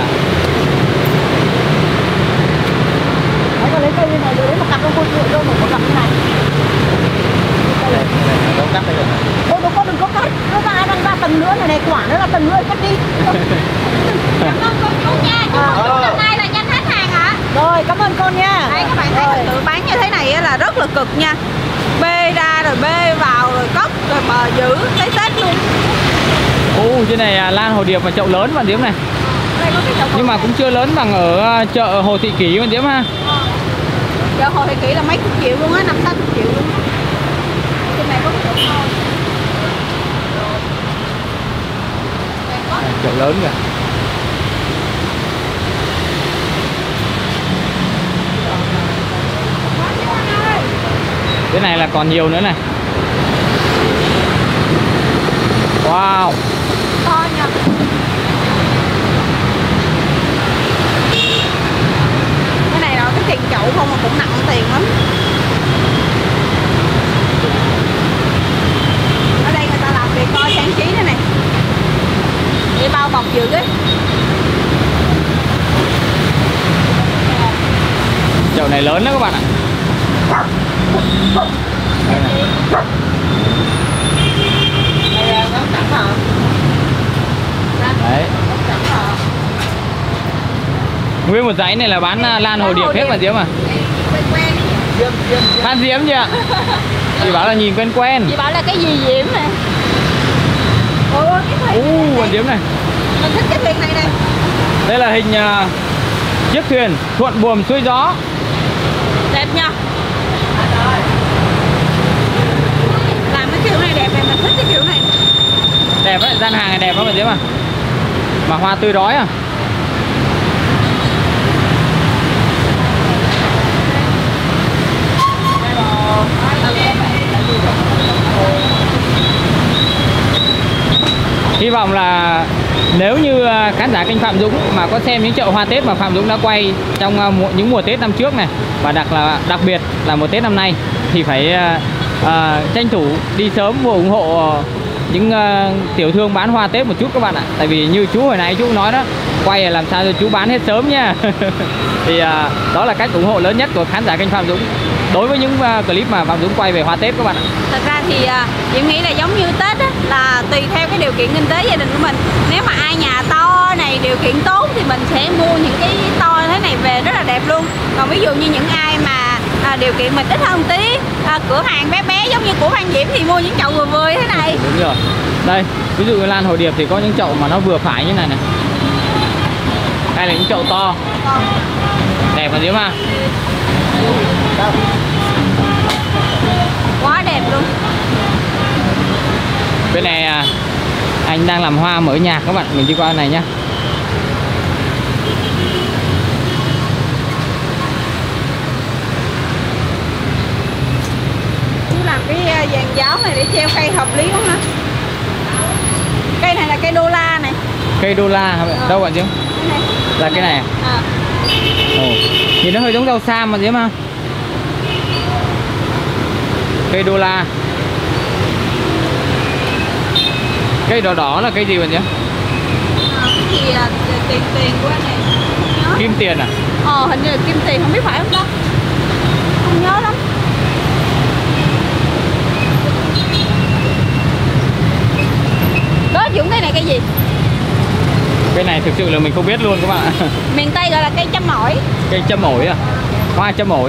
Đấy, con lấy cây này rồi đấy một cặp con cô rưỡi luôn, một cặp như này. Đây, đây, đâu cắt đây rồi. Ô, đừng có đừng có cắt, nó ra đang ra tầng nữa này này, quả nó là tầng nữa cắt đi. Cảm ơn cô chú nha. Chú À. cô chú năm nay là nhanh hết hàng hả? Rồi, cảm ơn con nha. Đây các bạn thấy Rồi. thật sự bán như thế này á là rất là cực nha. Bê ra rồi bê vào rồi cất rồi bờ giữ lấy Tết luôn. Ồ, trên này à, lan hồ điệp mà chậu lớn bạn Diễm này. Đây có cái chậu Nhưng mà cũng chưa lớn bằng ở à, chợ Hồ Thị Kỷ bạn Diễm ha. chợ Hồ Thị Kỷ là mấy chục triệu luôn á, năm sáu chục triệu luôn. Trên này có cái chậu thôi. À, chậu lớn kìa. Cái này là còn nhiều nữa này. Wow. To nha. Cái này là cái tiền chậu không mà cũng nặng tiền lắm. Ở đây người ta làm việc coi trang trí đây này. Để bao bọc dữ ấy. Chậu này lớn đó các bạn ạ. Đây này. Đây là nó sẵn hả? Đấy. Sẵn hả? Nguyên một dãy này là bán à, lan hồ điệp hết bạn Diễm à? Quen quen. Diêm, diêm, diêm. Phan Diễm chị ạ. Chị bảo là nhìn quen quen. Chị bảo là cái gì Diễm này. Ôi ôi cái thuyền Ú, này, bạn Diễm này. mình thích cái thuyền này này. Đây là hình uh, chiếc thuyền thuận buồm xuôi gió. Đẹp nha. Làm cái kiểu này đẹp này, mình thích cái kiểu này. Đẹp đấy, gian hàng này đẹp lắm bạn Diễm à. Mà hoa tươi rói à. Hy vọng là nếu như khán giả kênh Phạm Dũng mà có xem những chợ hoa Tết mà Phạm Dũng đã quay trong những mùa Tết năm trước này, và đặc là đặc biệt là mùa Tết năm nay, thì phải uh, tranh thủ đi sớm và ủng hộ những uh, tiểu thương bán hoa Tết một chút các bạn ạ. Tại vì như chú hồi nãy chú nói đó, quay là làm sao cho chú bán hết sớm nha. Thì uh, đó là cách ủng hộ lớn nhất của khán giả kênh Phạm Dũng đối với những uh, clip mà Phạm Dũng quay về hoa Tết các bạn ạ. Thật ra thì uh, Diễm nghĩ là giống như Tết á, là tùy theo cái điều kiện kinh tế gia đình của mình. Nếu mà ai nhà to này, điều kiện tốt thì mình sẽ mua những cái to thế này về rất là đẹp luôn. Còn ví dụ như những ai mà à, điều kiện mình ít hơn tí, à, cửa hàng bé bé giống như của Phan Diễm thì mua những chậu vừa vừa thế này. Đúng rồi. Đây, ví dụ như lan hồ điệp thì có những chậu mà nó vừa phải như này này. Đây là những chậu to. Đẹp mà Diễm ha. Quá đẹp luôn. Bên này à, anh đang làm hoa mở nhạc các bạn, mình đi qua này nhá. Chú làm cái uh, dàn giáo này để treo cây hợp lý lắm hả? Cây này là cây đô la này. Cây đô la hả bạn? Đâu bạn Diễm? Cái này. Là cái này à? À. Ồ, nhìn nó hơi giống rau sam mà Diễm ha. Cây đô la. Cây đỏ đỏ là cây gì bạn Diễm? À, cái gì à, tiền tiền của anh này không nhớ. Kim tiền à? Ờ hình như là kim tiền, không biết phải không đó. Không nhớ lắm. Đó Dũng, cái này cây gì? Cây này thực sự là mình không biết luôn các bạn ạ. Miền Tây gọi là cây châm ổi. Cây châm ổi à? Hoa châm ổi.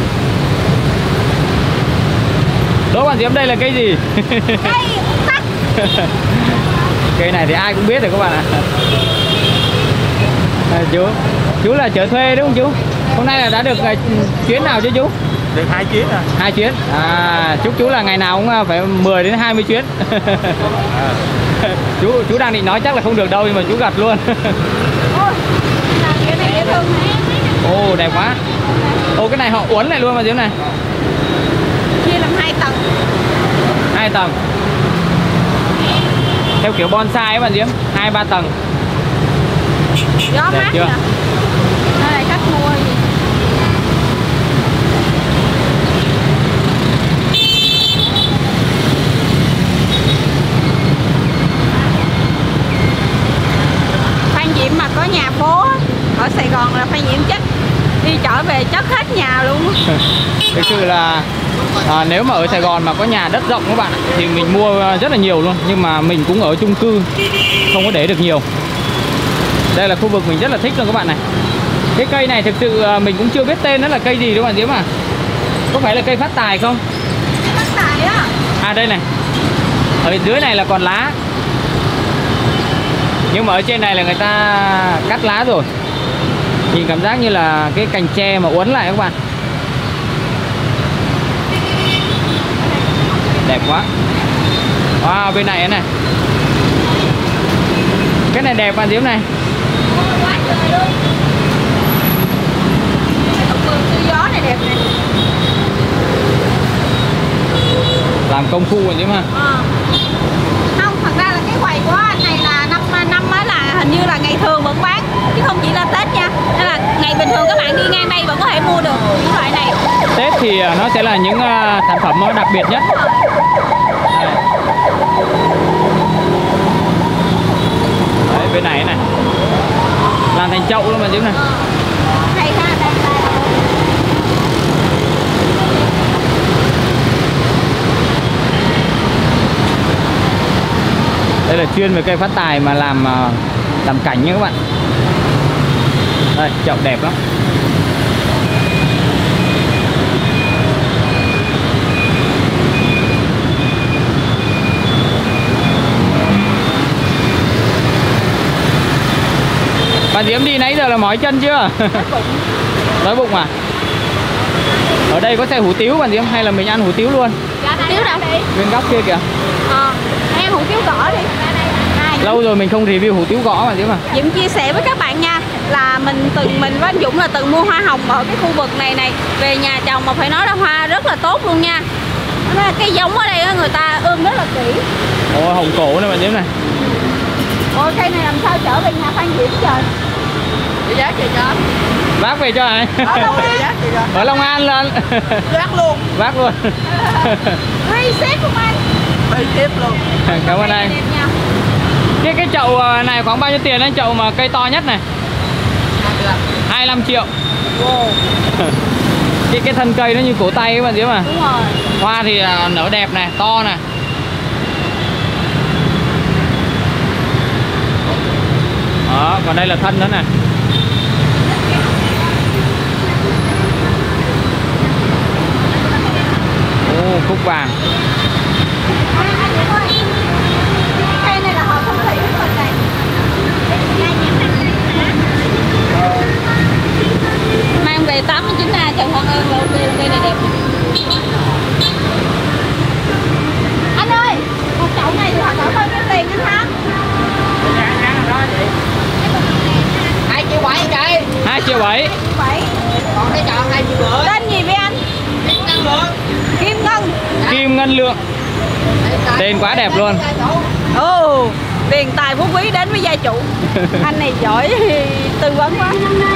Đố bạn Diễm đây là cây gì? Cây tắc. Cây này thì ai cũng biết rồi các bạn ạ. À, chú chú là chở thuê đúng không chú? Hôm nay là đã được uh, chuyến nào chứ chú? Được hai chuyến à. Hai chuyến. À, chúc chú là ngày nào cũng phải mười đến hai mươi chuyến. À. chú chú đang định nói chắc là không được đâu nhưng mà chú gật luôn. Ôi, cái này dễ thương. Ồ, đẹp quá. Ồ, cái này họ uốn lại luôn mà Diễm này. Chia làm hai tầng. Hai tầng. Theo kiểu bonsai ấy bạn Diễm, hai ba tầng. Gió Đẹp mát chưa? nè. Đây là khách mua gì? Phan Diệm mà có nhà phố ở Sài Gòn là Phan Diệm chất đi trở về chất hết nhà luôn. Thực sự là à, nếu mà ở Sài Gòn mà có nhà đất rộng các bạn ạ, thì mình mua rất là nhiều luôn. Nhưng mà mình cũng ở chung cư, không có để được nhiều. Đây là khu vực mình rất là thích luôn các bạn này. Cái cây này thực sự mình cũng chưa biết tên nó là cây gì đâu bạn Diễm à. Có phải là cây phát tài không? Phát tài á. À đây này. Ở dưới này là còn lá. Nhưng mà ở trên này là người ta cắt lá rồi. Nhìn cảm giác như là cái cành tre mà uốn lại các bạn. Đẹp quá. Wow, bên này này. Cái này đẹp bạn Diễm này. Quá trời luôn. Vườn siêu gió này đẹp này. Làm công phu bạn Diễm ha. À. Không, thật ra là cái quầy của anh này là năm năm á là hình như là ngày thường vẫn bán chứ không chỉ là Tết nha. Nên là ngày bình thường các bạn đi ngang đây vẫn có thể mua được những loại này. Tết thì nó sẽ là những uh, sản phẩm đặc biệt nhất. Đây. Đấy, bên này này. Làm thành chậu luôn bạn Diễm này. Ờ. Hay ha, đây đây. Đây là chuyên về cây phát tài mà làm làm cảnh nha các bạn. Đây, chậu đẹp lắm. Bạn Diễm đi nãy giờ là mỏi chân chưa? Đói bụng à? Ở đây có xe hủ tiếu bạn Diễm hay là mình ăn hủ tiếu luôn? Hủ tiếu đâu? Bên góc kia kìa. Ờ, em hủ tiếu gõ đi. Lâu rồi mình không review hủ tiếu gõ bạn Diễm à. Diễm chia sẻ với các bạn nha, là mình từng mình với anh Dũng là từng mua hoa hồng ở cái khu vực này này về nhà trồng mà phải nói là hoa rất là tốt luôn nha. Cái giống ở đây người ta ươm rất là kỹ. Ồ, hồng cổ này bạn Diễm này. Ôi cây này làm sao trở về nhà Phan Diễm trời. Chị dắt chị cho. Vác về cho này. Ở đâu chị dắt chị cho. Ở Long An lên. Vác luôn. Vác luôn. Hay xếp không anh? Hay xếp luôn. Cảm ơn anh. Cái cái chậu này khoảng bao nhiêu tiền anh? Chậu mà cây to nhất này hai mươi lăm triệu. Wow. Cái cái thân cây nó như cổ tay các bạn Diễm à. Đúng rồi. Hoa thì nở đẹp này, to này. Đó, còn đây là thân nữa này. Ô, cúc vàng. Cây này là họ không thị của mình này. Mang về tám mươi chín A Trần Văn Ơn là ok, cây này đẹp. Anh ơi, một chậu này thì họ cỡ bao nhiêu tiền anh Thắng? Hai triệu bảy chị. Hai triệu bảy. Vậy. Còn cái chọn hai triệu rưỡi. Tên gì vậy anh? Kim Ngân Lượng. Kim Ngân. Kim Ngân Lượng. Tên quá đẹp luôn. Ồ, oh, tiền tài phú quý đến với gia chủ. Anh này giỏi tư vấn quá.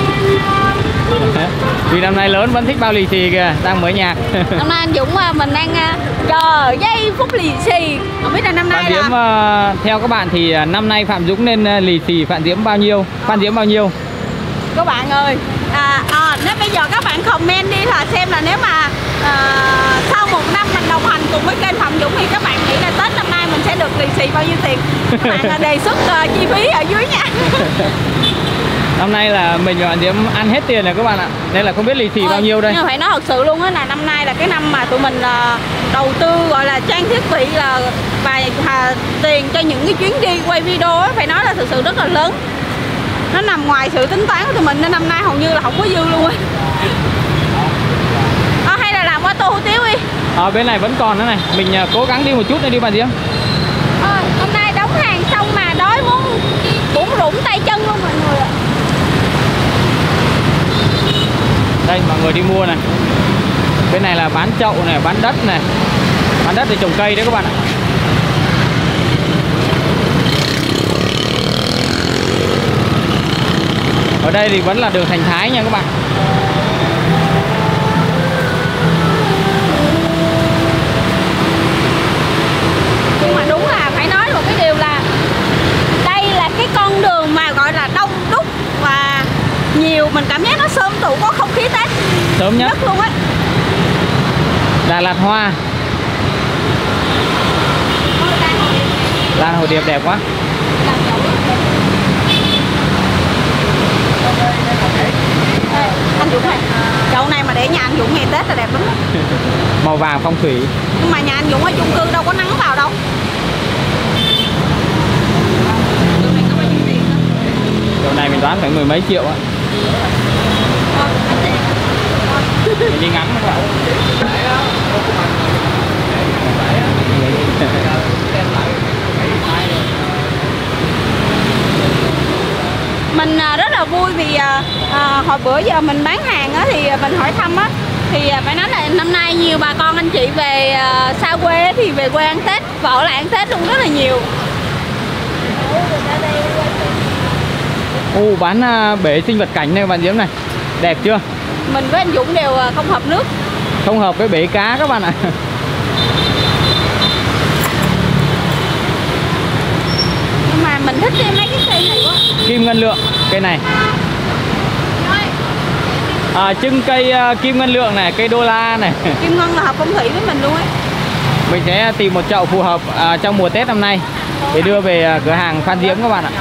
Vì năm nay lớn vẫn thích bao lì xì kìa, đang mở nhạc. Năm nay anh Dũng mình đang chờ giây phút lì xì. Không biết là năm nay Phan Diễm là... uh, theo các bạn thì năm nay Phạm Dũng nên uh, lì xì Phan Diễm bao nhiêu? Phan Diễm bao nhiêu? Các bạn ơi, à, à, nếu bây giờ các bạn comment đi là xem là nếu mà à, sau một năm mình đồng hành cùng với kênh Phạm Dũng thì các bạn nghĩ là Tết năm nay mình sẽ được lì xì bao nhiêu tiền? Các bạn đề xuất uh, chi phí ở dưới nha. Năm nay là mình và bạn Diễm ăn hết tiền rồi các bạn ạ. Nên là không biết lì xì bao nhiêu đây. Nhưng mà phải nói thật sự luôn á, là năm nay là cái năm mà tụi mình là đầu tư gọi là trang thiết bị là và à, tiền cho những cái chuyến đi quay video á, phải nói là thực sự rất là lớn. Nó nằm ngoài sự tính toán của tụi mình nên năm nay hầu như là không có dư luôn á. À, hay là làm qua tô hủ tiếu đi. Ở bên này vẫn còn nữa này. Mình uh, cố gắng đi một chút nữa đi bạn Diễm. À, hôm nay đóng hàng xong mà đói muốn bủn rủn tay chân luôn mọi người ạ. Đây mọi người đi mua này. Bên này là bán chậu này, bán đất này. Bán đất để trồng cây đấy các bạn ạ. Ở đây thì vẫn là đường Thành Thái nha các bạn. Nhưng mà đúng là phải nói một cái điều là đây là cái con đường mà gọi là đông đúc và nhiều, mình cảm giác nó sớm tụ có không khí Tết Sớm nhất luôn á. Đà Lạt Hoa. Lan hồ điệp đẹp quá. Ê, anh Dũng này, chậu này mà để nhà anh Dũng ngày Tết là đẹp lắm đó. Màu vàng phong thủy. Nhưng mà nhà anh Dũng ở chung cư đâu có nắng vào đâu. Chậu này mình đoán phải mười mấy triệu á. Mình đi ngắm các bạn. Mình rất là vui vì à, hồi bữa giờ mình bán hàng á, thì mình hỏi thăm á, thì phải nói là năm nay nhiều bà con anh chị về à, xa quê thì về quê ăn Tết và ở lại ăn Tết luôn rất là nhiều. Ồ, bán uh, bể sinh vật cảnh này bạn Diễm này. Đẹp chưa? Mình với anh Dũng đều không hợp nước. Không hợp với bể cá các bạn ạ. Nhưng mà mình thích mấy cái cây này quá. Kim ngân lượng, cây này. À, trưng cây uh, kim ngân lượng này, cây đô la này. Kim ngân là hợp phong thủy với mình luôn ấy. Mình sẽ tìm một chậu phù hợp uh, trong mùa Tết năm nay để đưa về uh, cửa hàng Phan Diễm các bạn ạ.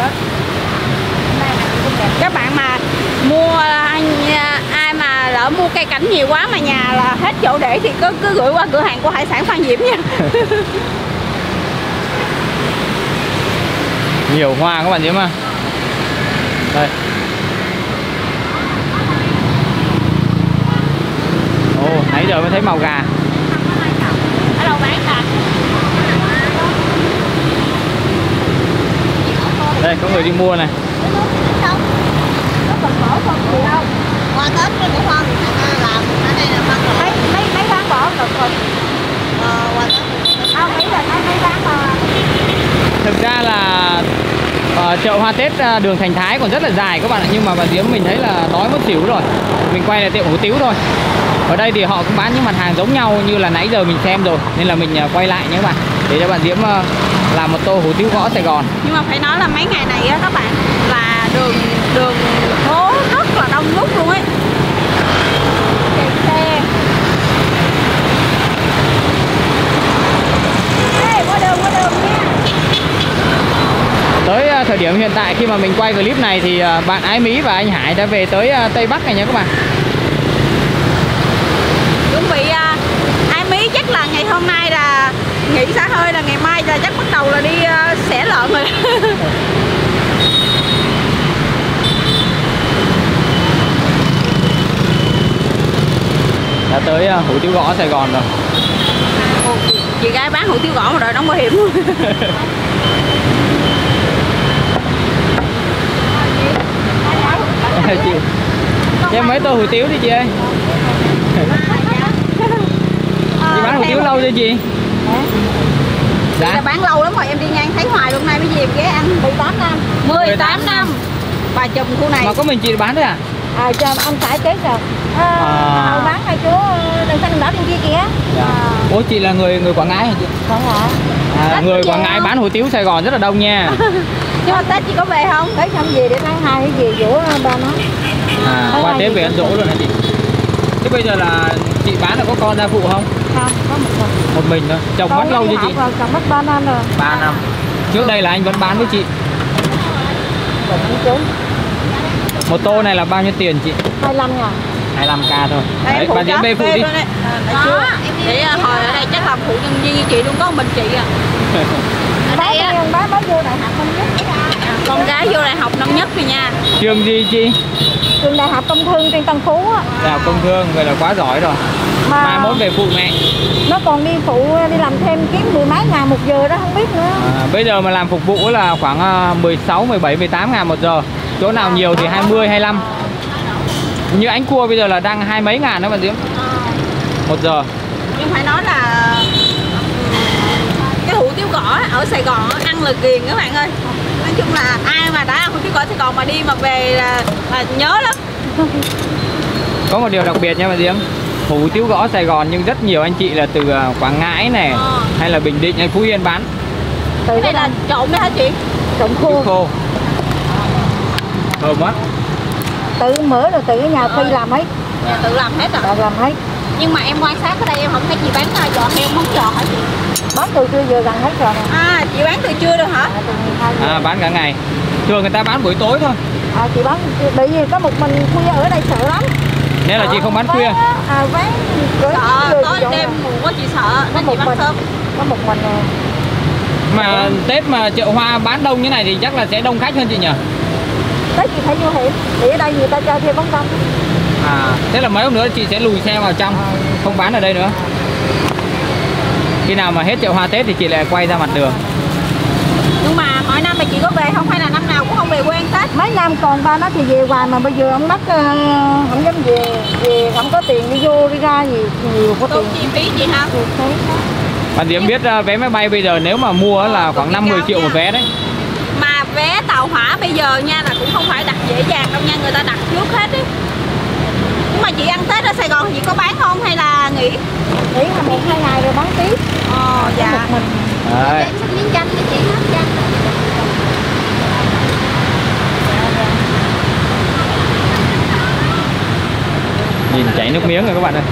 Các bạn mà mua ai mà lỡ mua cây cảnh nhiều quá mà nhà là hết chỗ để thì cứ cứ gửi qua cửa hàng của hải sản Phan Diễm nha. Nhiều hoa các bạn Diễm à. Đây. Ồ, nãy giờ mới thấy màu gà. Ở đâu bán cả. Đây có người đi mua này. Qua Tết nó cũng không làm ở đây là phân rồi. Mấy mấy mấy tháng bỏ được rồi. Ờ, qua Tết. Không nghĩ là mấy mấy tháng mà. Thực ra là uh, chợ hoa Tết uh, đường Thành Thái còn rất là dài các bạn ạ. Nhưng mà bà Diễm mình thấy là đói mất xỉu rồi. Mình quay lại tiệm hủ tiếu thôi. Ở đây thì họ cũng bán những mặt hàng giống nhau như là nãy giờ mình xem rồi. Nên là mình uh, quay lại nhé các bạn. Để cho bạn Diễm uh, làm một tô hủ tiếu gõ Sài Gòn. Nhưng mà phải nói là mấy ngày này á các bạn, là đường đường phố rất là đông đúc luôn ấy. Kẹt xe. Ê, qua đường qua đường nha. Tới uh, thời điểm hiện tại khi mà mình quay clip này thì uh, bạn Ái Mỹ và anh Hải đã về tới uh, Tây Bắc này nha các bạn. Chuẩn bị uh, Ái Mỹ chắc là ngày hôm nay là nghỉ xả hơi, là ngày mai là chắc bắt đầu là đi uh, xẻ lợn rồi. Đã tới uh, hủ tiếu gõ Sài Gòn rồi. Ồ, chị gái bán hủ tiếu gõ mà đòi đóng bảo hiểm luôn. Chị em mấy tô hủ tiếu đi chị ơi. Chị bán hủ tiếu lâu chưa chị? Chị là bán lâu lắm rồi, em đi ngang thấy hoài luôn, nay mới về ghé ăn. mười tám năm. mười tám năm. Bà chùm khu này. Mà có mình chị bán thôi à? À, cho ông xã chết rồi. À, À. à. Bán hai chú đừng xanh đỏ bên kia kìa. Dạ. À. Ủa chị là người người Quảng Ngãi hả chị? Còn hả? À, người Quảng Ngãi bán hủ tiếu Sài Gòn rất là đông nha. Nhưng mà Tết chị có về không? Tới xong về để tháng hai cái gì dỗ ba nó. À, qua Tết về ăn dỗ luôn hả chị? Thế bây giờ là chị bán là có con ra phụ không? Không, có một mình. Một mình thôi. Chồng mất lâu chưa chị? Rồi, chồng mất ba năm rồi. ba năm. Trước đây là anh vẫn bán với chị. Rồi anh chú. Một tô này là bao nhiêu tiền chị? hai mươi lăm ngàn. hai mươi lăm k thôi. Đây, Đấy, phụ bà Diễm cho, bê phụ bê đi. luôn đấy. À, chưa. Để hồi ở đây chắc là phụ nhân viên như chị luôn, có một mình chị à. Ở Bác đây á, nhân bác mới vô đại học không nhất. à, con gái vô đại học năm nhất rồi nha. Trường gì chị? Trường đại học công thương trên Tân Phú á. Đại học công thương, vậy là quá giỏi rồi. Mà Mai mốt về phụ mẹ. nó còn đi phụ đi làm thêm kiếm mười mấy ngàn một giờ đó không biết nữa. À, bây giờ mà làm phục vụ là khoảng à, mười sáu, mười bảy, mười tám ngàn một giờ. Chỗ nào nhiều thì hai mươi, hai mươi lăm. Như ánh cua bây giờ là đang hai mấy ngàn đó bà Diễm. Một giờ. Nhưng phải nói là cái hủ tiếu gõ ở Sài Gòn ăn là ghiền các bạn ơi. Nói chung là ai mà đã ăn hủ tiếu gõ Sài Gòn mà đi mà về là, là nhớ lắm. Có một điều đặc biệt nha bà Diễm. Hủ tiếu gõ Sài Gòn nhưng rất nhiều anh chị là từ Quảng Ngãi này, Ờ. hay là Bình Định hay Phú Yên bán. Từ Cái cái này là là trộn đấy hả chị? trộn Tiếu khô. khô. Thơm quá. Tự mở rồi tự ở nhà Phi làm hết. Nhà tự làm hết rồi. Tự làm hết. Nhưng mà em quan sát ở đây em không thấy chị bán uh, giò heo móng giò hả chị? Bán từ trưa giờ gần hết rồi nè. À chị bán từ trưa rồi hả? À, từ mười hai giờ. À, bán cả ngày. Thường người ta bán buổi tối thôi. À, chị bán bởi vì có một mình khuya ở đây sợ lắm. Nên là chị không bán khuya. á, À bán cửa Sợ cửa tối chỗ đêm nào. muộn quá chị sợ Có nên một chị bán mình. sớm. Có một mình nè. Mà Tết mà chợ hoa bán đông như này thì chắc là sẽ đông khách hơn chị nhỉ? Đấy chị phải vô hiểm. Để ở đây người ta cho thêm bóng công. À, thế là mấy hôm nữa chị sẽ lùi xe vào trong, không bán ở đây nữa. Khi nào mà hết chợ hoa Tết thì chị lại quay ra mặt đường. Nhưng mà mỗi năm mà chị có về không hay là năm nào cũng không về quê ăn Tết? Mấy năm còn ba nó thì về hoài mà bây giờ ông bắt uh, không dám về. Về không có tiền đi vô đi ra gì nhiều có Tốn tiền. chi phí chị ha? Được thế. Bạn Diễm biết uh, vé máy bay bây giờ nếu mà mua là khoảng năm mười triệu một vé đấy. Mà vé tàu hỏa bây giờ nha là cũng không phải đặt dễ dàng đâu nha, người ta đặt trước hết ấy. Nhưng mà chị ăn Tết ở Sài Gòn thì chị có bán không hay là nghỉ? Nghỉ là một hai ngày rồi bán tiếp. Ờ Có dạ. một mình. Đấy. Xin miếng chanh cho chị hết chanh. Nhìn chảy nước miếng rồi các bạn ơi.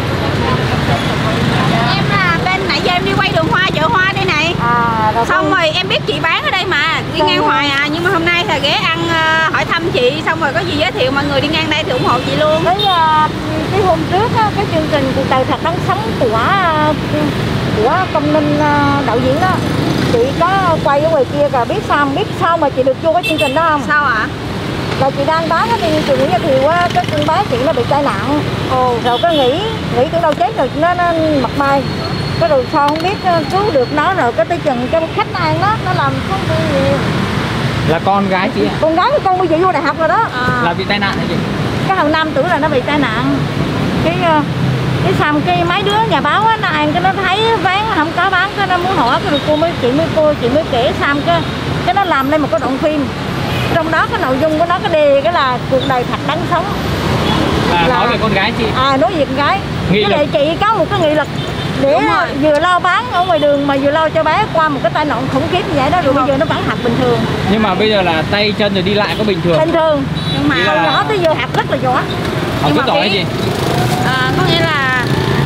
Em là bên nãy giờ em đi quay đường hoa chợ hoa đây này. À rồi Xong con- rồi em biết chị bán ở đây mà đi Xong ngang rồi. hoài à, nhưng mà hôm nay là ghé ăn ờ, hỏi thăm chị, xong rồi có gì giới thiệu mọi người đi ngang đây thì ủng hộ chị luôn. Cái, uh, cái hôm trước á, cái chương trình cuộc đời thật đáng sống của uh, của công ninh uh, đạo diễn đó, chị có quay ở ngoài kia rồi biết sao không? Biết sao mà chị được vô cái chương trình đó không? Sao ạ? Là chị đang bán á, thì chị Nguyễn Gia Thiều á, cái con bé chị nó bị tai nạn. Ồ. Rồi có nghĩ nghĩ từ đâu chết rồi nó, nó mặt bay. Cái rồi sao không biết uh, cứu được nó, rồi cái tới chừng cái khách nó ăn đó nó làm không có nhiều. Là con gái chị ạ? Con gái của con bây giờ vô đại học rồi đó. À. Là bị tai nạn hả chị? Cái hồi năm tuổi là nó bị tai nạn. Cái uh, cái xong cái mấy đứa nhà báo á nó ăn cái nó thấy bán không có bán, cái nó muốn hỏi cái rồi cô mới chị mới cô chị mới kể xong cái cái nó làm lên một cái đoạn phim, trong đó cái nội dung của nó cái đề cái là cuộc đời thật đáng sống. Là Là- nói về con gái chị. À nói về con gái. Nghị Cái lực. này chị có một cái nghị lực để Đúng rồi. vừa lo bán ở ngoài đường mà vừa lo cho bé qua một cái tai nạn khủng khiếp như vậy đó, rồi bây giờ nó vẫn học bình thường. Nhưng mà bây giờ là tay chân rồi đi lại có bình thường. Bình thường. Nhưng mà Ý Từ là- nhỏ tới giờ học rất là giỏi. Học nhưng rất mà giỏi cái- chị. à, có nghĩa là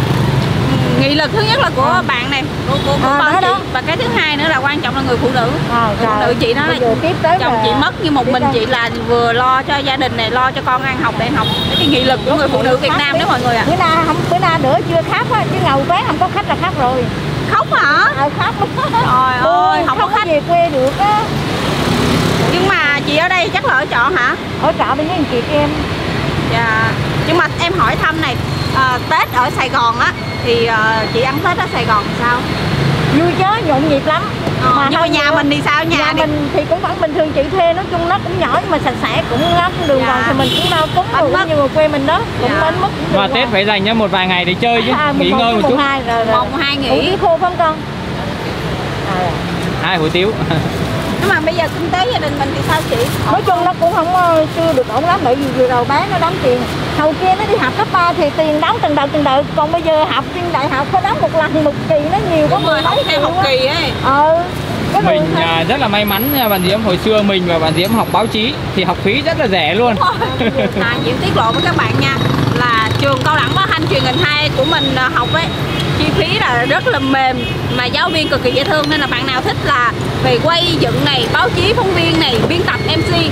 ừ, nghị lực thứ nhất là của À. bạn này, của, của, của À, con đó, chị, đó. và cái thứ hai nữa là quan trọng là người phụ nữ. À, Người phụ rồi. nữ chị nói Bây là giờ tiếp tới chồng là- chị mất nhưng một tiếp mình đây. chị là vừa lo cho gia đình này, lo cho con ăn học đại học. Cái nghị lực của người phụ nữ Việt Nam đó mọi người ạ. Bữa nay không bữa nay đỡ chưa khóc á, chứ ngầu quán không có khách là khóc rồi. Khóc hả? Ờ khóc. Trời ơi, không có khách. về quê được á. Nhưng mà chị ở đây chắc là ở trọ hả? Ở trọ bên với anh chị em. Dạ. Nhưng mà em hỏi thăm này, à, Tết ở Sài Gòn á thì à, chị ăn Tết ở Sài Gòn thì sao? Vui chứ, nhộn nhịp lắm. Ờ, nhưng mà hơn nhà nữa- mình thì sao? Nhà, Nhà thì mình thì cũng vẫn bình thường, chị thuê nói chung nó cũng nhỏ nhưng mà sạch sẽ, cũng ngắm đường Dạ. vòng thì mình cũng đâu cúng Bánh đồ mứt. như người quê mình đó, cũng Dạ. bánh mứt. Mà Tết phải dành cho một vài ngày để chơi chứ, à, nghỉ ngơi một chút. Hai, rồi, rồi. Mùng hai nghỉ. Cũng đi khô phải không con? À, Hai hủ tiếu. Nhưng mà bây giờ kinh tế gia đình mình thì sao chị? nói chung nó cũng không ờ, chưa được ổn lắm, bởi vì vừa đầu bán nó đóng tiền. Hồi kia nó đi học cấp ba thì tiền đóng từng đợt từng đợt, còn bây giờ học trên đại học phải đóng một lần một kỳ nó nhiều quá, Đúng rồi, mười học mấy theo triệu học á. kỳ ấy. Ờ. Cái Mình đường à, rất là may mắn nha bạn Diễm. Hồi xưa mình và bạn Diễm học báo chí thì học phí rất là rẻ luôn. À, Diễm tiết lộ với các bạn nha, là trường cao đẳng phát thanh truyền hình hai của mình à, học ấy, chi phí là rất là mềm mà giáo viên cực kỳ dễ thương, nên là bạn nào thích là về quay dựng này, báo chí phóng viên này, biên tập em xê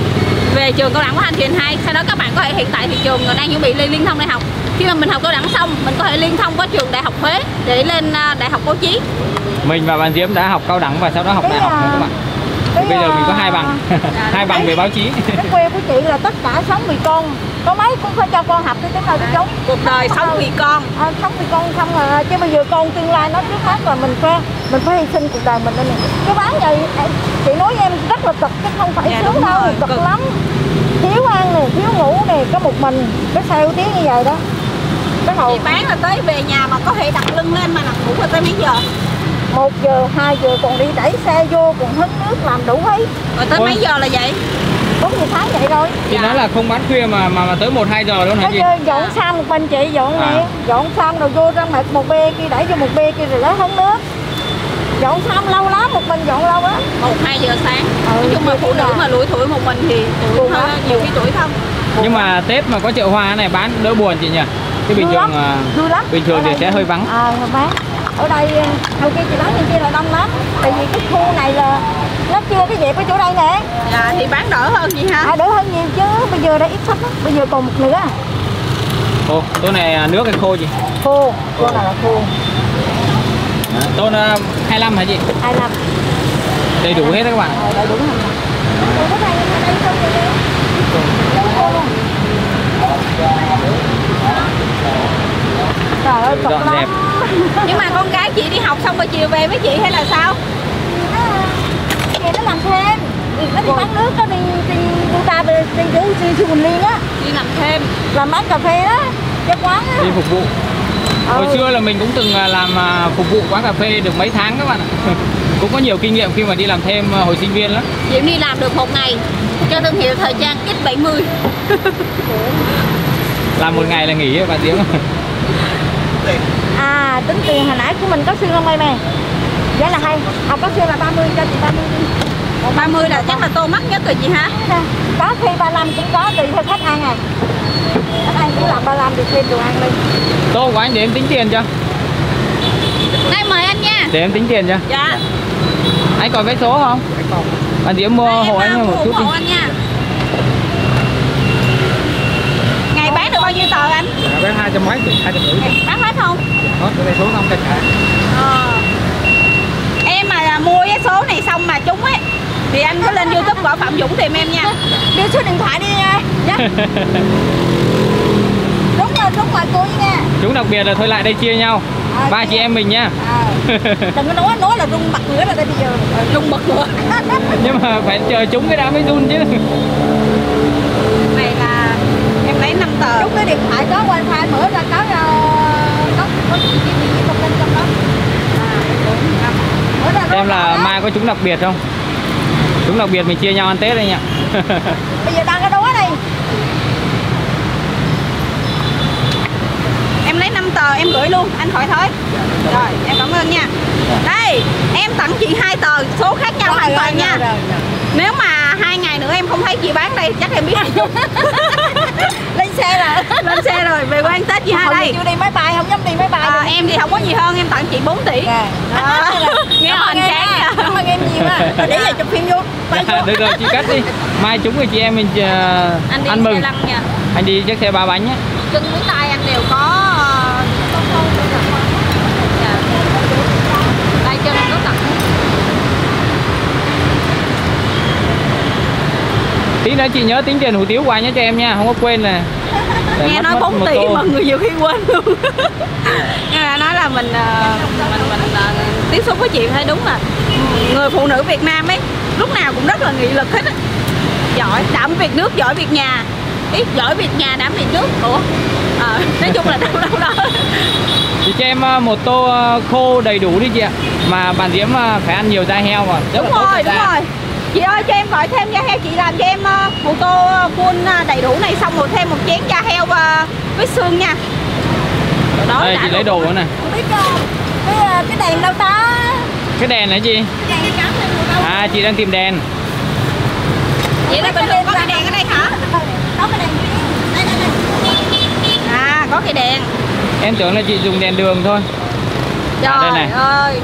về trường cao đẳng của Thanh Truyền hai. Sau đó các bạn có thể hiện tại thì trường đang chuẩn bị lên liên thông đại học. Khi mà mình học cao đẳng xong, mình có thể liên thông với trường Đại học Huế để lên Đại học Báo chí. Mình và bạn Diễm đã học cao đẳng và sau đó học Cái, đại học nữa các bạn. cái, Bây giờ mình có hai bằng, hai bằng về báo chí. Cái quê của chị là tất cả sống vì con, có mấy cũng phải cho con học cái tiếng nào tiếng trống. Cuộc đời sống vì con. À, sống vì con không à, chứ bây giờ con tương lai nó trước mắt rồi mình phải mình phải hy sinh cuộc đời mình đây này. Cái bán vậy chị nói em rất là cực chứ không phải Dạ, sướng đâu, rồi, cực, cực. lắm. Thiếu ăn nè, thiếu ngủ nè, có một mình cái sao tiếng như vậy đó. Cái Chị hồi bán là tới về nhà mà có thể đặt lưng lên mà nằm ngủ rồi tới mấy giờ? một giờ, hai giờ còn đi đẩy xe vô, còn hứng nước làm đủ hết. Rồi tới Ủa? mấy giờ là vậy? bốn giờ sáng vậy rồi. Chị nói là không bán khuya mà mà, mà tới một hai giờ luôn hả Nó chị? dọn sang một bên chị, dọn À. nè, dọn xong rồi vô ra mặt một bê kia đẩy vô một bê kia rồi đó hứng nước. Dọn xong lâu lắm, một mình dọn lâu lắm. Một hai giờ sáng. Ừ, Nói chung mà chị phụ biết nữ là- mà lủi thủi một mình thì tuổi Buồn hơi lắm, nhiều buồn. khi tuổi thân. Nhưng mà Tết mà có chợ hoa này bán đỡ buồn chị nhỉ? Cái bình Vui thường lắm, à, vui lắm. bình thường Ở thì đây- sẽ hơi vắng. À, hơi vắng. Ở đây hồi kia chị bán bên kia là đông lắm. Tại vì cái khu này là nó chưa cái dẹp ở chỗ đây nè. Dạ thì bán đỡ hơn gì ha? À, đỡ hơn nhiều chứ. Bây giờ đã ít khách lắm. Bây giờ còn một nửa. Ồ, tô này à, nước hay khô chị? Khô, khô này là khô. Đó, tô uh, hai mươi lăm hả chị? Ai làm? Đầy đủ hết đấy các bạn. Ờ, đầy đủ không? Ủa, cái này ở đây không vậy đi. Đâu khô luôn. Trời ơi, cực Dọn lắm. dẹp. Nhưng mà con gái chị đi học xong rồi chiều về với chị hay là sao? Chị nó làm thêm. Nó đi bán nước, nó đi đi đi ta đi đi đi đi đi Quỳnh Liên á, Đi làm thêm. làm bán cà phê đó, cái quán á. Đi phục vụ. Hồi Ừ. xưa là mình cũng từng à, làm à, phục vụ quán cà phê được mấy tháng các bạn ạ. Cũng có nhiều kinh nghiệm khi mà đi làm thêm à, hồi sinh viên lắm. Diễm đi làm được một ngày cho thương hiệu thời trang X bảy mươi. Làm một ngày là nghỉ ấy, bạn Diễm. À, tính tiền hồi nãy của mình có xương không em ơi? Vậy là hay. À, có xương là ba mươi, cho chị ba mươi đi. ba mươi là chắc là tô mắc nhất rồi chị hả? Có khi ba mươi lăm cũng có, tùy theo khách ăn à. Khách ăn cũng làm ba mươi lăm thì thêm đồ ăn lên. Tô của anh để em tính tiền chưa? Đây mời anh nha. Để em tính tiền chưa? Dạ. Anh còn vé số không? Bạn Diễm mua Đây, hộ em, anh uh, một chút ủng đi. hộ anh nha. Ngày bán được bao nhiêu tờ anh? Bán hai trăm mấy, hai trăm rưỡi. Bán hết không? Hết cái số không cả cả. Ờ. Em mà là mua vé số này xong mà trúng ấy thì anh có lên YouTube gõ Phạm Dũng tìm em nha. Đưa số điện thoại đi nha. Dạ. Đúng rồi, đúng rồi cô nha. Chúng đặc biệt là thôi lại đây chia nhau. À, Ba chị em mình nha. À. Đừng có nói nói là rung bật nữa rồi đây bây giờ. Rung bật nữa. Nhưng mà phải chờ chúng cái đã mới run chứ. Này là em lấy năm tờ. Đúng cái điện thoại có wifi mở ra có uh, có có gì gì gì thông tin trong đó. À, mở ra Xem là đó. mai có chúng đặc biệt không? Chúng đặc biệt mình chia nhau ăn Tết đây nha. Bây giờ đang ở đó đây. Em lấy năm tờ em gửi luôn, anh khỏi thôi. Rồi, em cảm ơn nha. Đây, em tặng chị hai tờ số khác nhau hoàn toàn nha. Nếu mà hai ngày nữa em không thấy chị bán đây chắc em biết. Lên xe là Lên xe rồi, về quê ăn Tết chị hai Hồi đây. giờ chưa đi máy bay, không dám đi máy bay. À, em thì không có gì hơn, em tặng chị bốn tỷ. Dạ. Đó. Nghe hoành tráng nha. Cảm ơn em nhiều á. Để là chụp phim vô. Quay vô. Được rồi chị cắt đi. Mai chúng người chị em mình uh, Anh đi ăn xe mừng. lăn nha. Anh đi chiếc xe ba bánh nhé. Chân mũi tay anh đều có ờ, dạ. Tay chân có tặng. Tí nữa chị nhớ tính tiền hủ tiếu của anh nhé cho em nha, không có quên nè. Để Nghe mất- nói mất bốn một tỷ tô. mà người nhiều khi quên luôn. Nhưng mà nói là mình ờ, mình mình ờ, tiếp xúc với chị thấy đúng là người phụ nữ Việt Nam ấy lúc nào cũng rất là nghị lực hết á. Giỏi, đảm việc nước, giỏi việc nhà. Ý, giỏi việc nhà, đảm việc nước. Ủa? Ờ, nói chung là đâu đâu đó. Chị cho em uh, một tô uh, khô đầy đủ đi chị ạ. Mà bạn Diễm uh, phải ăn nhiều da heo mà. Rất Đúng là tốt rồi, cho đúng da. rồi. Chị ơi cho em gọi thêm da heo, chị làm cho em ờ, một tô full đầy đủ này xong rồi thêm một chén da heo và với xương nha. Đó, Đây đã chị lấy luôn. đồ nữa nè. Không biết không? Cái cái đèn đâu ta? Cái đèn này chị. Cái đèn trắng này màu đâu? À chị đang tìm đèn. Vậy là bình thường có cái đèn ở đây hả? Có cái đèn đây đây đây. À, có cái đèn. Em tưởng là chị dùng đèn đường thôi. Trời À, đây này. ơi,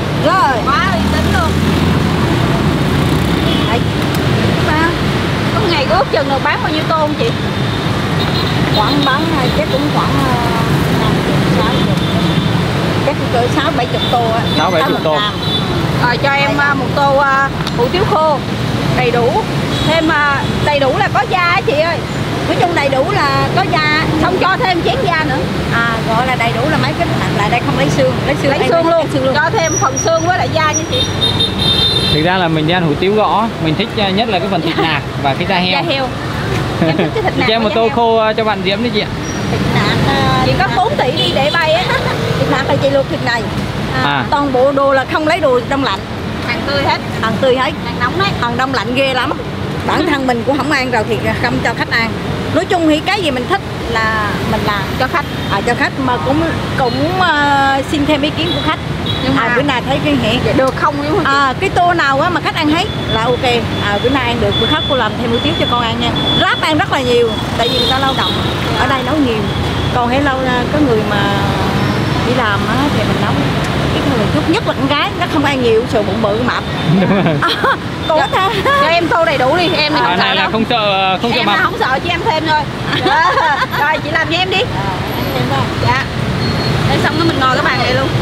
Rồi. quá uy tín luôn. Đây. Mà Có ngày ước chừng được bán bao nhiêu tô không chị? Khoảng bán chắc cũng khoảng sáu chục, chắc cỡ sáu bảy chục tô á. Sáu bảy chục tô. Rồi cho em uh, một tô uh, hủ tiếu khô đầy đủ. Thêm uh, đầy đủ là có da á chị ơi. Nói chung đầy đủ là có da, Xong cho thêm chén da nữa. à gọi là đầy đủ là mấy cái lại đây không lấy xương, lấy xương Lấy em xương luôn. xương luôn. Cho thêm phần xương với lại da nha chị. Thực ra là mình đi ăn hủ tiếu gõ, mình thích nhất là cái phần thịt nạc và cái da heo. Da heo. Em thích cái thịt nạc. Cho em một với tô da heo. khô cho bạn Diễm đi chị ạ. Thịt nạc à, Chị có bốn tỷ đi để bay á. thịt nạc là chị luộc thịt này. À. Toàn bộ đồ là không lấy đồ đông lạnh, Hàng tươi hết. hàng tươi hết, Hàng nóng đấy. hàng đông lạnh ghê lắm. Bản thân mình cũng không ăn rồi thì không cho khách ăn. Nói chung thì cái gì mình thích là mình làm Cho khách. à, cho khách, mà cũng cũng uh, xin thêm ý kiến của khách. Nhưng mà à, bữa nay thấy cái hệ vậy được không đúng không chị? à, cái tô nào á mà khách ăn hết là ok. À, bữa nay ăn được, bữa khác cô làm thêm hủ tiếu cho con ăn nha. Ráp ăn rất là nhiều, tại vì người ta lao động ở đây nấu nhiều. Còn hay lâu ra có người mà đi làm á thì mình nấu cái người chút nhất là con gái nó không ăn nhiều, sợ bụng bự mập. Đúng rồi. À, cũng Cho- tha. Cho em tô đầy đủ đi, em thì À, không sợ này là đâu. không sợ không sợ Em mập. là không sợ, chị em thêm thôi. Rồi chị làm cho em đi. Dạ. Để xong cái mình ngồi cái bàn này luôn.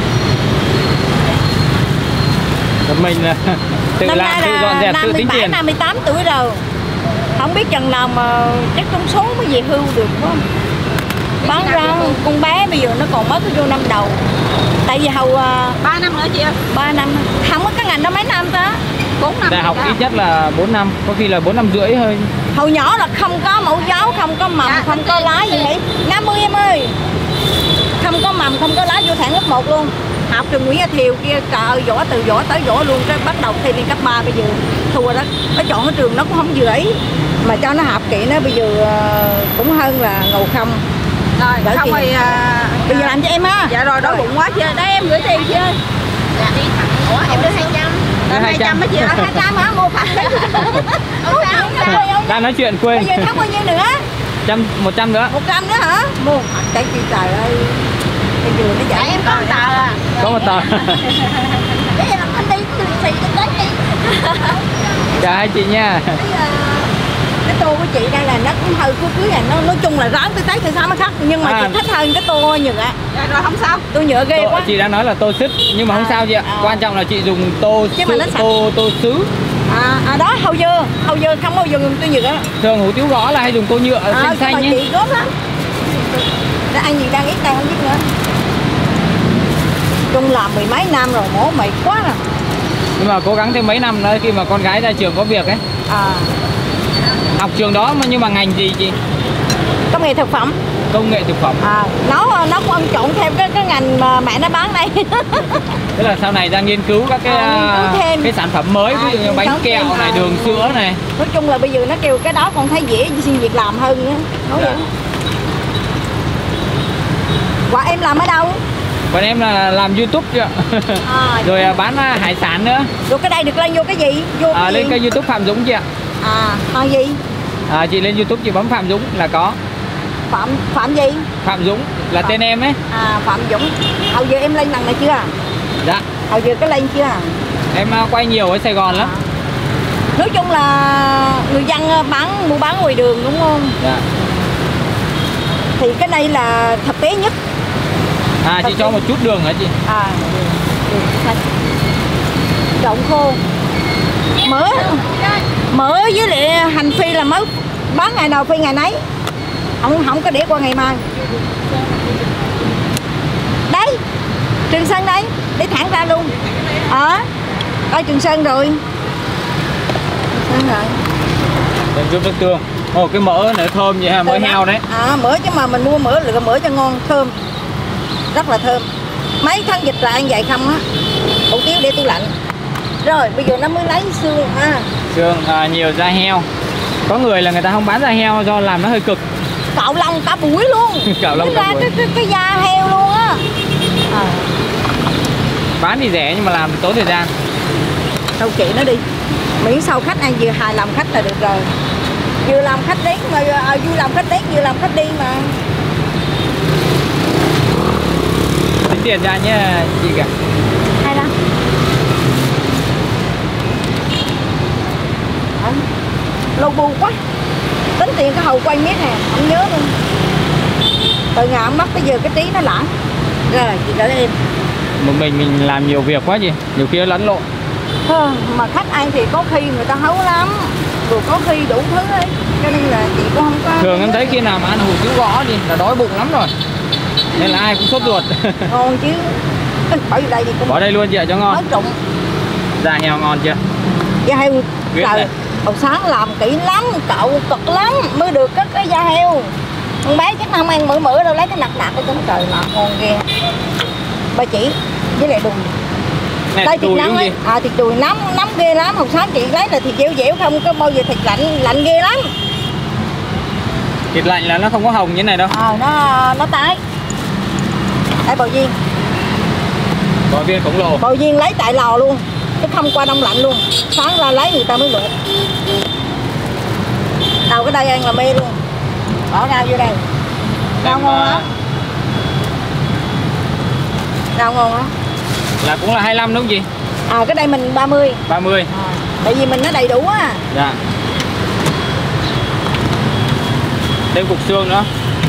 Mình là tự Năm làm, nay tự là dọn dẹp, tự tính năm mươi bảy, tiền. năm mươi tám tuổi rồi. Không biết chừng nào mà chắc trong số mới về hưu được không? Bán rau, con bé bây giờ nó còn mới có vô năm đầu. Tại vì hầu Ba năm nữa chị ơi. ba năm, không có cái ngành đó mấy năm ta. Bốn năm. Đại học rồi ít đó. nhất là bốn năm, có khi là bốn năm rưỡi thôi. Hồi nhỏ là không có mẫu giáo, không có mầm, Dạ, không tính có tiền, lá tính gì tiền. hết. năm mươi em ơi. Không có mầm, không có lá vô thẳng lớp một luôn. Học trường Nguyễn Gia Thiều kia, trời ơi, võ từ võ tới võ luôn. Cái bắt đầu thi lên cấp ba bây giờ thua đó. Nó chọn cái trường nó cũng không vừa ý. Mà cho nó học kỹ nó bây giờ ờ, cũng hơn là ngầu không. Rồi, Đỡ không tiền. thì à, Bây giờ làm cho em ha. dạ rồi, đói bụng quá chị ơi. Đây em gửi tiền chị ơi. Dạ. Ủa em đưa hai trăm. Đưa Đưa hai hai trăm. trăm á chị ơi. hai trăm hả? Mua phạt đấy. Không sao, không sao. Đang nói chuyện Bây quên. giờ thắng bao nhiêu nữa? Trăm một trăm nữa. một trăm nữa hả? Mua phạt đấy chị, trời ơi. Bây giờ nó Dạ dạy em có một tờ à. Có một tờ. Bây giờ anh đi từ xì cho tới đi. Chào hai chị nha. Cái, ờ, cái tô của chị đây là nó cũng hơi cuối cuối này, nó nói chung là ráng tới tới từ sao mới khắc, nhưng mà À. chị thích hơn cái tô nhựa. Dạ rồi không sao. Tô nhựa ghê Tô, quá. chị đang nói là tô sứt nhưng mà không À, sao chị ạ. à. Quan trọng là chị dùng tô Chứ mà sứ, nó sạch. tô tô sứ. À, à đó hầu dưa, hầu dưa không bao giờ dùng tô nhựa. Thường hủ tiếu gõ là hay dùng tô nhựa À, xanh nhưng mà xanh nhé. chị gốm lắm. Đã ăn gì đang ít đang không biết nữa. Chung làm mười mấy năm rồi, mổ mệt quá rồi. Nhưng mà cố gắng thêm mấy năm nữa khi mà con gái ra trường có việc ấy. À, Học trường đó mà nhưng mà ngành gì chị? công nghệ thực phẩm. Công nghệ thực phẩm. À, nó nó cũng ăn trộn theo cái cái ngành mà mẹ nó bán đây. Tức là sau này ra nghiên cứu các cái À, nghiên cứu thêm. cái sản phẩm mới, ví dụ như À, bánh nghiên cứu kẹo thêm, này, à. đường sữa này. Nói chung là bây giờ nó kêu cái đó con thấy dễ xin việc làm hơn nữa. Nói Dạ. vậy. Quả em làm ở đâu? Còn em là làm YouTube chứ ạ. À, Rồi à, bán à, hải sản nữa. rồi cái đây được lên vô cái gì? Vô À, cái lên gì? kênh YouTube Phạm Dũng chị ạ. À, hàng gì? À, chị lên YouTube chị bấm Phạm Dũng là có. Phạm Phạm gì? Phạm Dũng là Phạm. tên em ấy. À, Phạm Dũng. Hầu giờ em lên lần này chưa? Dạ. Hầu giờ có lên chưa? Em à, quay nhiều ở Sài Gòn lắm. À. Nói chung là người dân bán mua bán ngoài đường đúng không? Dạ. Thì cái này là thực tế nhất. À, chị cho một chút đường hả chị? À, đường sạch. Trộn khô. Mỡ mỡ với lại hành phi là mới bán ngày nào phi ngày nấy, không không có để qua ngày mai. Đấy, Trường Sơn đây, để thẳng ra luôn. Ờ, coi Trường Sơn rồi. Trường Sơn rồi. Để giúp nước tương. Ồ, cái mỡ này thơm vậy ha, mỡ Thơm heo lắm. đấy. À, mỡ chứ mà mình mua mỡ là mỡ cho ngon, thơm, rất là thơm. Mấy tháng dịch là ăn vậy không á, hủ tiếu để tủ lạnh. Rồi bây giờ nó mới lấy xương ha. Xương à, nhiều da heo. Có người là người ta không bán da heo do làm nó hơi cực. Cạo lông cả buổi luôn. Cạo lông Nó cả ra buổi. cái, cái, cái da heo luôn á. À, Bán thì rẻ nhưng mà làm thì tốn thời gian. đâu chị nó đi, miễn sao khách ăn vừa hài lòng khách là được rồi. Vừa làm khách đến mà à, vừa làm khách đến vừa làm khách đi mà. Tính tiền ra nhé chị cả. Hay lắm. lâu bu quá. Tính tiền cái hầu quay miết nè, không nhớ luôn. Từ ngày ông mất tới giờ cái trí nó lẳng. Rồi, chị gửi em. Một mình mình làm nhiều việc quá gì, nhiều khi nó lẫn lộn. Thôi, mà khách ăn thì có khi người ta hấu lắm, rồi có khi đủ thứ ấy, cho nên là chị cũng không có. Thường em thấy khi nào mà ăn hủ tiếu gõ thì là đói bụng lắm rồi, nên là ai cũng sốt ruột. Ngon chứ. Bỏ vô đây thì cũng Bỏ đây luôn chị ạ cho ngon. mới trụng. Da heo ngon chưa? Da heo Biết trời, này. hồi sáng làm kỹ lắm, cậu cực lắm mới được cất cái da heo. Con bé chắc không ăn mỡ mỡ đâu, lấy cái nạc nạc cái trống trời mà ngon ghê. Ba chỉ với lại đùi. Này, Đây thịt đùi nóng đúng ấy. gì? À thịt đùi nóng nóng ghê lắm. Hồi sáng chị lấy là thịt dẻo dẻo không có bao giờ thịt lạnh lạnh ghê lắm. Thịt lạnh là nó không có hồng như thế này đâu. Ờ nó nó tái. Đây bò viên. Bò viên khổng lồ. Bò viên lấy tại lò luôn, chứ không qua đông lạnh luôn. Sáng ra lấy người ta mới luộc. Đầu cái đây ăn là mê luôn. Bỏ rau vô đây. Rau Em, ngon à, lắm. Rau ngon lắm. Là cũng là hai mươi lăm đúng không chị? À cái đây mình ba mươi. ba mươi. À, tại vì mình nó đầy đủ á. Dạ. Thêm cục xương nữa.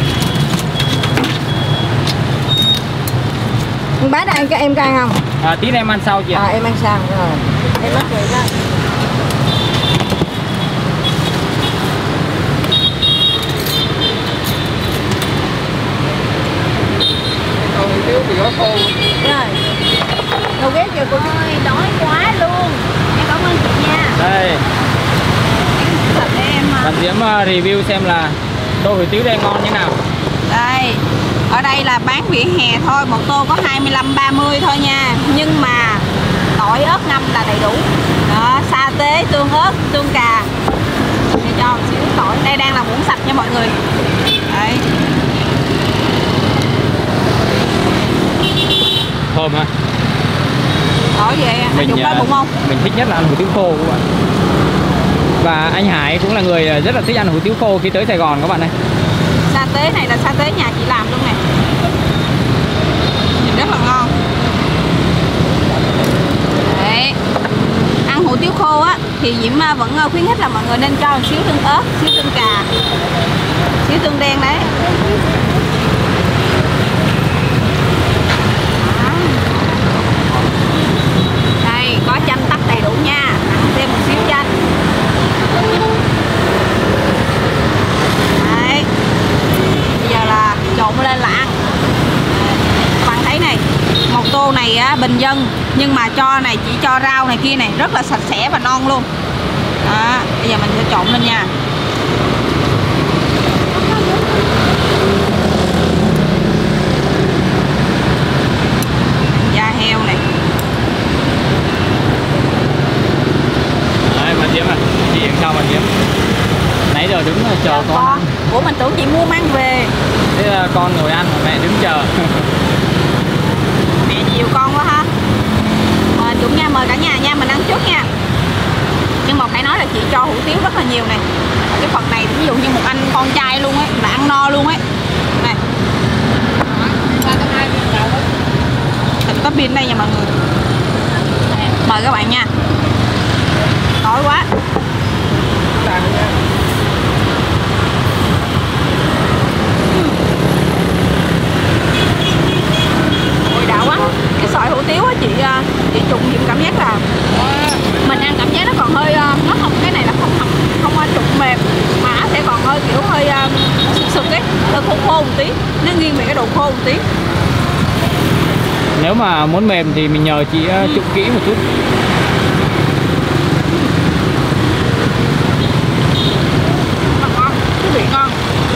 Con bé đã ăn cho em có ăn không? À, tí nữa em ăn sau chị ạ. À em ăn sao rồi. Em bắt rồi đó. Còn hủ tiếu thì có khô. Rồi. Đâu ghét cho cô. Ôi, đói quá luôn. Em cảm ơn chị nha. Đây, Thật em mà. bạn Diễm uh, review xem là tô hủ tiếu đây ngon như nào. Đây, ở đây là bán vỉa hè thôi, một tô có hai mươi lăm ba mươi thôi nha. Nhưng mà tỏi ớt ngâm là đầy đủ. Đó, sa tế, tương ớt, tương cà. Để cho một xíu tỏi. Đây đang là muỗng sạch nha mọi người. Đấy. Thơm ha. Tỏi vậy, anh dùng đói uh, bụng không? mình thích nhất là ăn hủ tiếu khô các bạn. Và anh Hải cũng là người rất là thích ăn hủ tiếu khô khi tới Sài Gòn các bạn này. Sa tế này là sa tế nhà chị làm luôn nè. Nhìn rất là ngon. Đấy. Ăn hủ tiếu khô á thì Diễm vẫn khuyến khích là mọi người nên cho một xíu tương ớt, xíu tương cà, xíu tương đen đấy. Đây, có chanh tắc đầy đủ nha. Ăn thêm một xíu chanh. Đấy. Bây giờ là trộn lên là ăn. Các bạn thấy này, một tô này á, bình dân nhưng mà cho này chỉ cho rau này kia này rất là sạch sẽ và non luôn. Đó, bây giờ mình sẽ trộn lên nha. Da heo này. Đấy, bạn Diễm à, chị đằng sau bạn Diễm. Nãy giờ đứng chờ con. con. Ủa mình tưởng chị mua mang về. Thế là con ngồi ăn, mẹ đứng chờ. Mẹ chiều con quá ha. Mời chủ nha, mời cả nhà nha, mình ăn trước nha. Nhưng mà phải nói là chị cho hủ tiếu rất là nhiều này. Cái phần này ví dụ như một anh con trai luôn ấy, là ăn no luôn ấy. Này. Thịt có pin đây nha mọi người. Mời các bạn nha. Đói quá. Ôi đã quá. Cái sợi hủ tiếu á chị chị trụng Diễm cảm giác là mình ăn cảm giác nó còn hơi nó không, cái này là không không không trụng mềm mà sẽ còn hơi kiểu hơi sực sực ấy, hơi khô khô một tí, nó nghiêng về cái độ khô một tí. Nếu mà muốn mềm thì mình nhờ chị uh, trụng kỹ một chút. Ngon, cái vị ngon.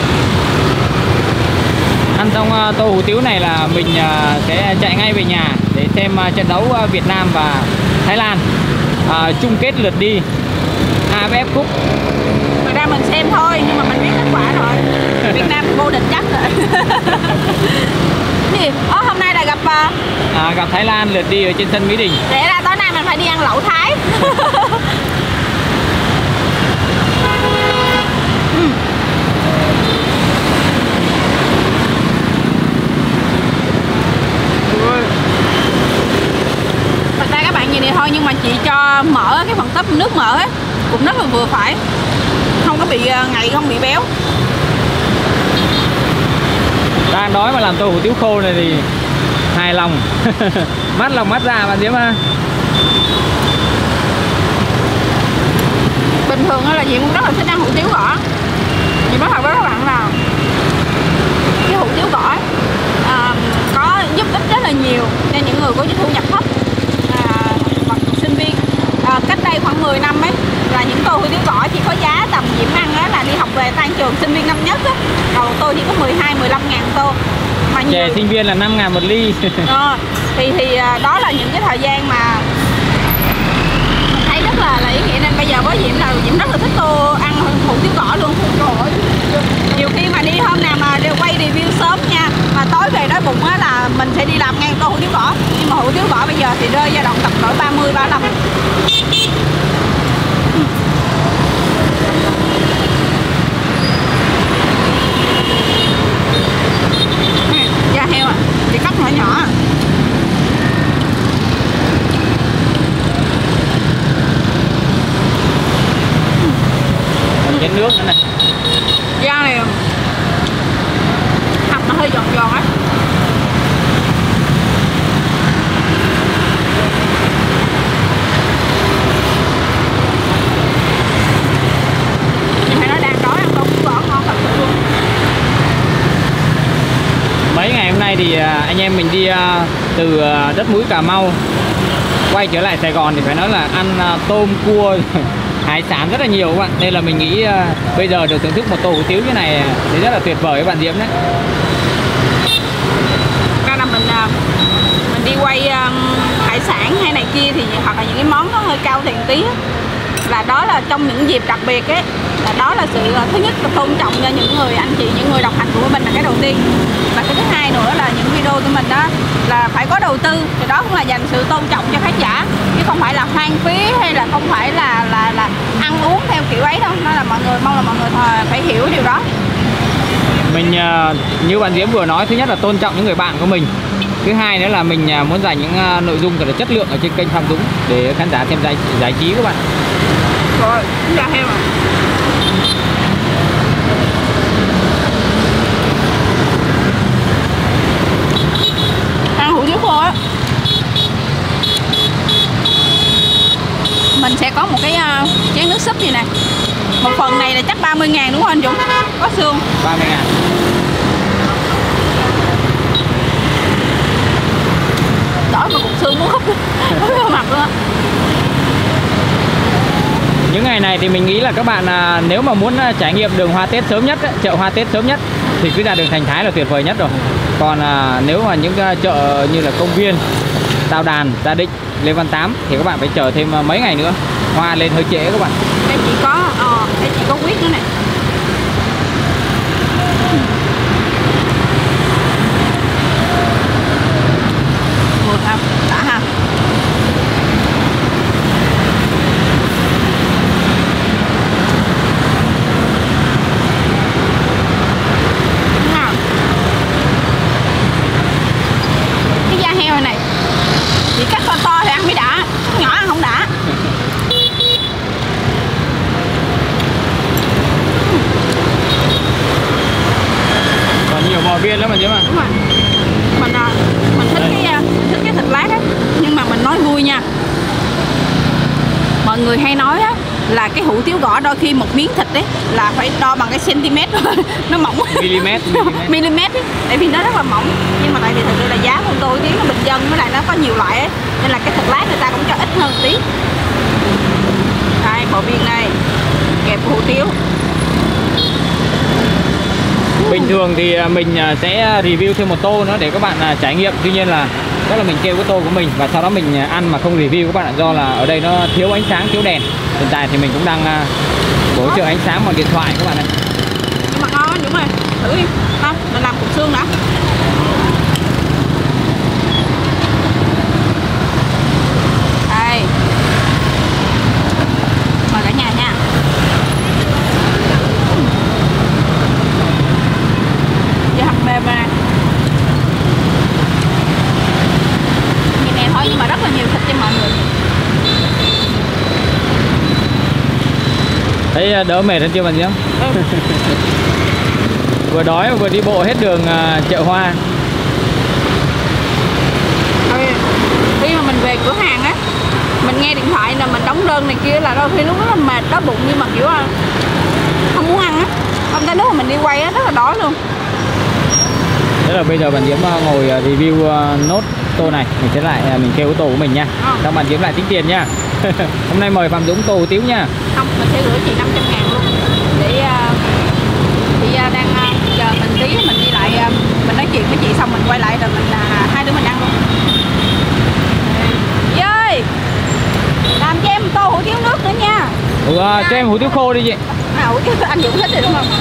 Ăn xong uh, tô hủ tiếu này là mình uh, sẽ chạy ngay về nhà để xem uh, trận đấu uh, Việt Nam và Thái Lan uh, chung kết lượt đi a ép ép Cup. Thật ra mình xem thôi nhưng mà mình biết kết quả rồi. Việt Nam vô địch chắc rồi. Gì? Ồ, hôm nay là gặp uh... à, gặp Thái Lan lượt đi ở trên sân Mỹ Đình. Để ra tối nay mình phải đi ăn lẩu Thái. uhm. Thật ra các bạn nhìn này thôi nhưng mà chị cho mỡ cái phần tấp nước mỡ ấy cũng rất là vừa phải. nó bị ngậy, không bị béo. Đang đói mà làm tô hủ tiếu khô này thì hài lòng. Mắt lòng mắt ra bạn Diễm ha. Bình thường là Diễm cũng rất là thích ăn hủ tiếu gõ. Diễm nói thật với các bạn là cái hủ tiếu gõ à, có giúp ích rất là nhiều cho những người có thu nhập thấp à, hoặc sinh viên. À, cách đây khoảng mười năm ấy là những tô hủ tiếu gõ chỉ có giá tầm Diễm ăn á, là đi học về tan trường sinh viên năm nhất á, đầu tô chỉ có mười hai mười lăm ngàn tô. Mà chè nhiều... sinh viên là năm ngàn một ly. à, thì thì đó là những cái thời gian mà thấy rất là, là ý nghĩa, nên bây giờ với Diễm là Diễm rất là thích tô ăn hủ tiếu gõ luôn. Trời, nhiều khi mà đi hôm nào mà đều quay review sớm nha, mà tối về đói bụng á là mình sẽ đi làm ngay tô hủ tiếu gõ. Nhưng mà hủ tiếu gõ bây giờ thì rơi dao động tầm cỡ ba mươi ba mươi lăm. Da heo à, thì cắt nhỏ nhỏ. Còn chén nước nữa này. Da này hạt nó hơi giòn giòn á. Nhưng mà nó đang đói ăn tô hủ gõ ngon thật sự luôn. Mấy ngày hôm nay thì anh em mình đi từ đất mũi Cà Mau quay trở lại Sài Gòn thì phải nói là ăn tôm cua hải sản rất là nhiều các bạn, nên là mình nghĩ bây giờ được thưởng thức một tô hủ tiếu như này thì rất là tuyệt vời các bạn Diễm đấy. Ra là mình mình đi quay hải sản hay này kia thì hoặc là những cái món nó hơi cao tiền tí, là đó là trong những dịp đặc biệt ấy, là đó là sự thứ nhất là tôn trọng cho những người anh chị, những người đồng hành của mình là cái đầu tiên, và cái thứ hai nữa là những video của mình đó là phải có đầu tư, thì đó cũng là dành sự tôn trọng cho khán giả, chứ không phải là hoang phí hay là không phải là là là ăn uống theo kiểu ấy đâu. Nó là mọi người mong là mọi người phải hiểu điều đó. Mình như bạn Diễm vừa nói, thứ nhất là tôn trọng những người bạn của mình, thứ hai nữa là mình muốn dành những nội dung thật là chất lượng ở trên kênh Phạm Dũng để khán giả xem giải giải trí các bạn. Rồi, da heo à. Ăn hủ tiếu khô á, mình sẽ có một cái uh, chén nước súp gì nè. Một phần này là chắc ba mươi ngàn đúng không anh Dũng? Có xương ba mươi ngàn. đói mà cục xương muốn hút vào mặt luôn á. Những ngày này thì mình nghĩ là các bạn à, nếu mà muốn trải nghiệm đường hoa Tết sớm nhất, chợ hoa Tết sớm nhất thì cứ ra đường Thành Thái là tuyệt vời nhất rồi. Còn à, nếu mà những chợ như là Công Viên, Tao Đàn, Gia Định, Lê Văn Tám thì các bạn phải chờ thêm mấy ngày nữa, hoa lên hơi trễ các bạn. Đây chỉ có, ờ, đây chỉ có quýt nữa này. Vừa ha, đã ha. Cái da heo này chỉ cắt to to thì ăn mới đã, nhỏ ăn không đã. Còn nhiều bò viên lắm mà chứ mà. Đúng rồi. Mình mình thích cái mình thích cái thịt lát á, nhưng mà mình nói vui nha. Mọi người hay nói á là cái hủ tiếu gõ đôi khi một miếng thịt đấy là phải đo bằng cái centimet nó mỏng. Milimet, Milimet ấy, tại vì nó rất là mỏng. Nhưng mà tại vì thật sự là giá của tô hủ tiếu nó bình dân, với lại nó có nhiều loại ấy, nên là cái thịt lát người ta cũng cho ít hơn một tí. Đây, bò viên này kẹp hủ tiếu. Bình thường thì mình sẽ review thêm một tô nữa để các bạn trải nghiệm. Tuy nhiên là đó là mình kêu cái tô của mình và sau đó mình ăn mà không review các bạn ạ, do là ở đây nó thiếu ánh sáng, thiếu đèn. Hiện tại thì mình cũng đang bổ trợ ánh sáng bằng điện thoại các bạn ạ. Nhưng mà ngon đúng rồi, thử đi. Ha, mình làm cục xương đã. Đây. Mời cả nhà nha. Giờ hạt mềm này. Như này thôi nhưng mà rất là nhiều thịt cho mọi người. Thấy Thấy đỡ mệt hơn chưa bạn Diễm? Ừ. Vừa đói vừa đi bộ hết đường uh, chợ hoa. Thôi, khi mà mình về cửa hàng á, mình nghe điện thoại là mình đóng đơn này kia là đôi khi lúc đó là mệt đói bụng, nhưng mà kiểu là không muốn ăn á. Không tới lúc mà mình đi quay á rất là đói luôn. Thế là bây giờ bạn Diễm ngồi review uh, nốt tô này, mình sẽ lại mình kêu tô của mình nha. Ừ. Xong bạn Diễm lại tính tiền nha. Hôm nay mời Phạm Dũng tô hủ tiếu nha. Không, mình sẽ gửi chị năm trăm ngàn luôn. Để uh, chị uh, đang uh, chờ mình tí mình đi lại uh, mình nói chuyện với chị xong mình quay lại rồi mình uh, hai đứa mình ăn luôn. Chị ơi, làm cho em tô hủ tiếu nước nữa nha. Ừ, uh, cho em hủ tiếu khô đi chị. À, hủ tiếu anh Dũng thích rồi đúng không?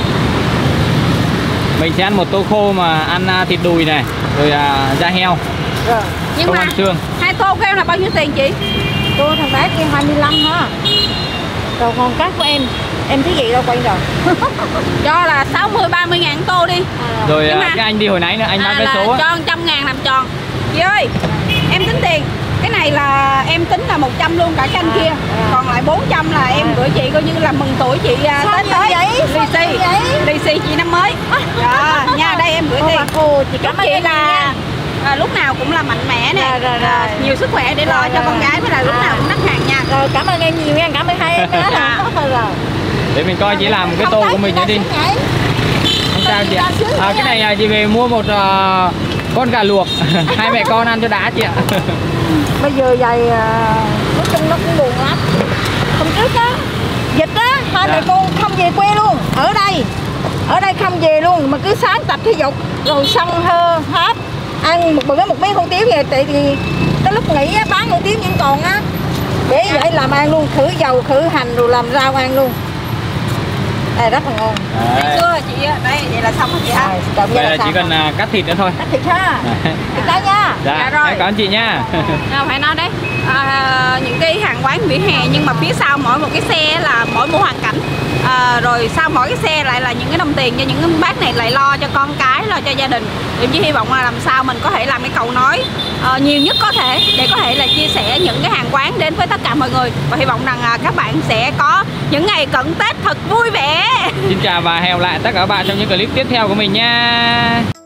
Mình sẽ ăn một tô khô mà ăn uh, thịt đùi này, rồi uh, da heo. Rồi. Nhưng Không mà ăn xương. hai tô của em là bao nhiêu tiền chị? Cô thằng bé kia hai mươi lăm ha. Rồi còn các của em, em thấy gì đâu quay rồi. Cho là sáu mươi ba mươi ngàn tô đi. À, Rồi Nhưng uh, mà- cái anh đi hồi nãy nữa, anh bán À, vé là số á. cho một trăm ngàn làm tròn. Chị ơi, em tính tiền. Cái này là em tính là một trăm luôn cả canh À, kia. à. Còn lại bốn trăm là em À. gửi chị coi như là mừng tuổi chị uh, Sao Tết như tới. vậy? Lì Sao xì. như vậy? Lì xì chị năm mới. Rồi, nha đây em gửi Ô, tiền. bà cô, chị cảm Chúc ơn chị em là nha. à, lúc nào cũng là mạnh mẽ nè, Rồi, rồi, à, rồi. nhiều sức khỏe để lo Rồi, cho rồi. con gái, với là lúc À. nào cũng đắt hàng nha. Rồi cảm ơn em nhiều nha, cảm ơn hai em nữa. Dạ. Rồi. Để mình coi chị làm cái Không tô tới của mình chị nữa đi. ta sẽ nhảy. Không sao chị ạ. Ta sướng À, vậy cái này à? à, chị về mua một uh, con gà luộc. Hai mẹ con ăn cho đã chị ạ. Bây giờ vậy à, nói chung nó cũng buồn lắm. Hôm trước á, dịch á, hai Dạ. mẹ con không về quê luôn. Ở đây, ở đây không về luôn, mà cứ sáng tập thể dục, rồi xong hơ, hát, ăn một bữa một miếng hủ tiếu về. Tại vì tới lúc nghỉ á, bán hủ tiếu vẫn còn á. Để vậy làm ăn luôn, khử dầu, khử hành rồi làm rau ăn luôn. Đây rất là ngon. Ngày xưa chị á, đây vậy là xong rồi chị ha. Rồi, chồng Vậy vậy là là chỉ cần uh, cắt thịt nữa thôi. cắt thịt ha. Thịt đó nha. Dạ, Dạ rồi. em cảm ơn chị nha. À, phải nói đấy, à, những cái hàng quán vỉa hè nhưng mà phía sau mỗi một cái xe là mỗi một hoàn cảnh, à, rồi sau mỗi cái xe lại là những cái đồng tiền cho những cái bác này lại lo cho con cái, lo cho gia đình. Em chỉ hy vọng là làm sao mình có thể làm cái cầu nói uh, nhiều nhất có thể để có thể là chia sẻ những cái hàng quán đến với tất cả mọi người, và hy vọng rằng uh, các bạn sẽ có những ngày cận Tết thật vui vẻ. Xin chào và hẹn gặp lại tất cả các bạn trong những clip tiếp theo của mình nha.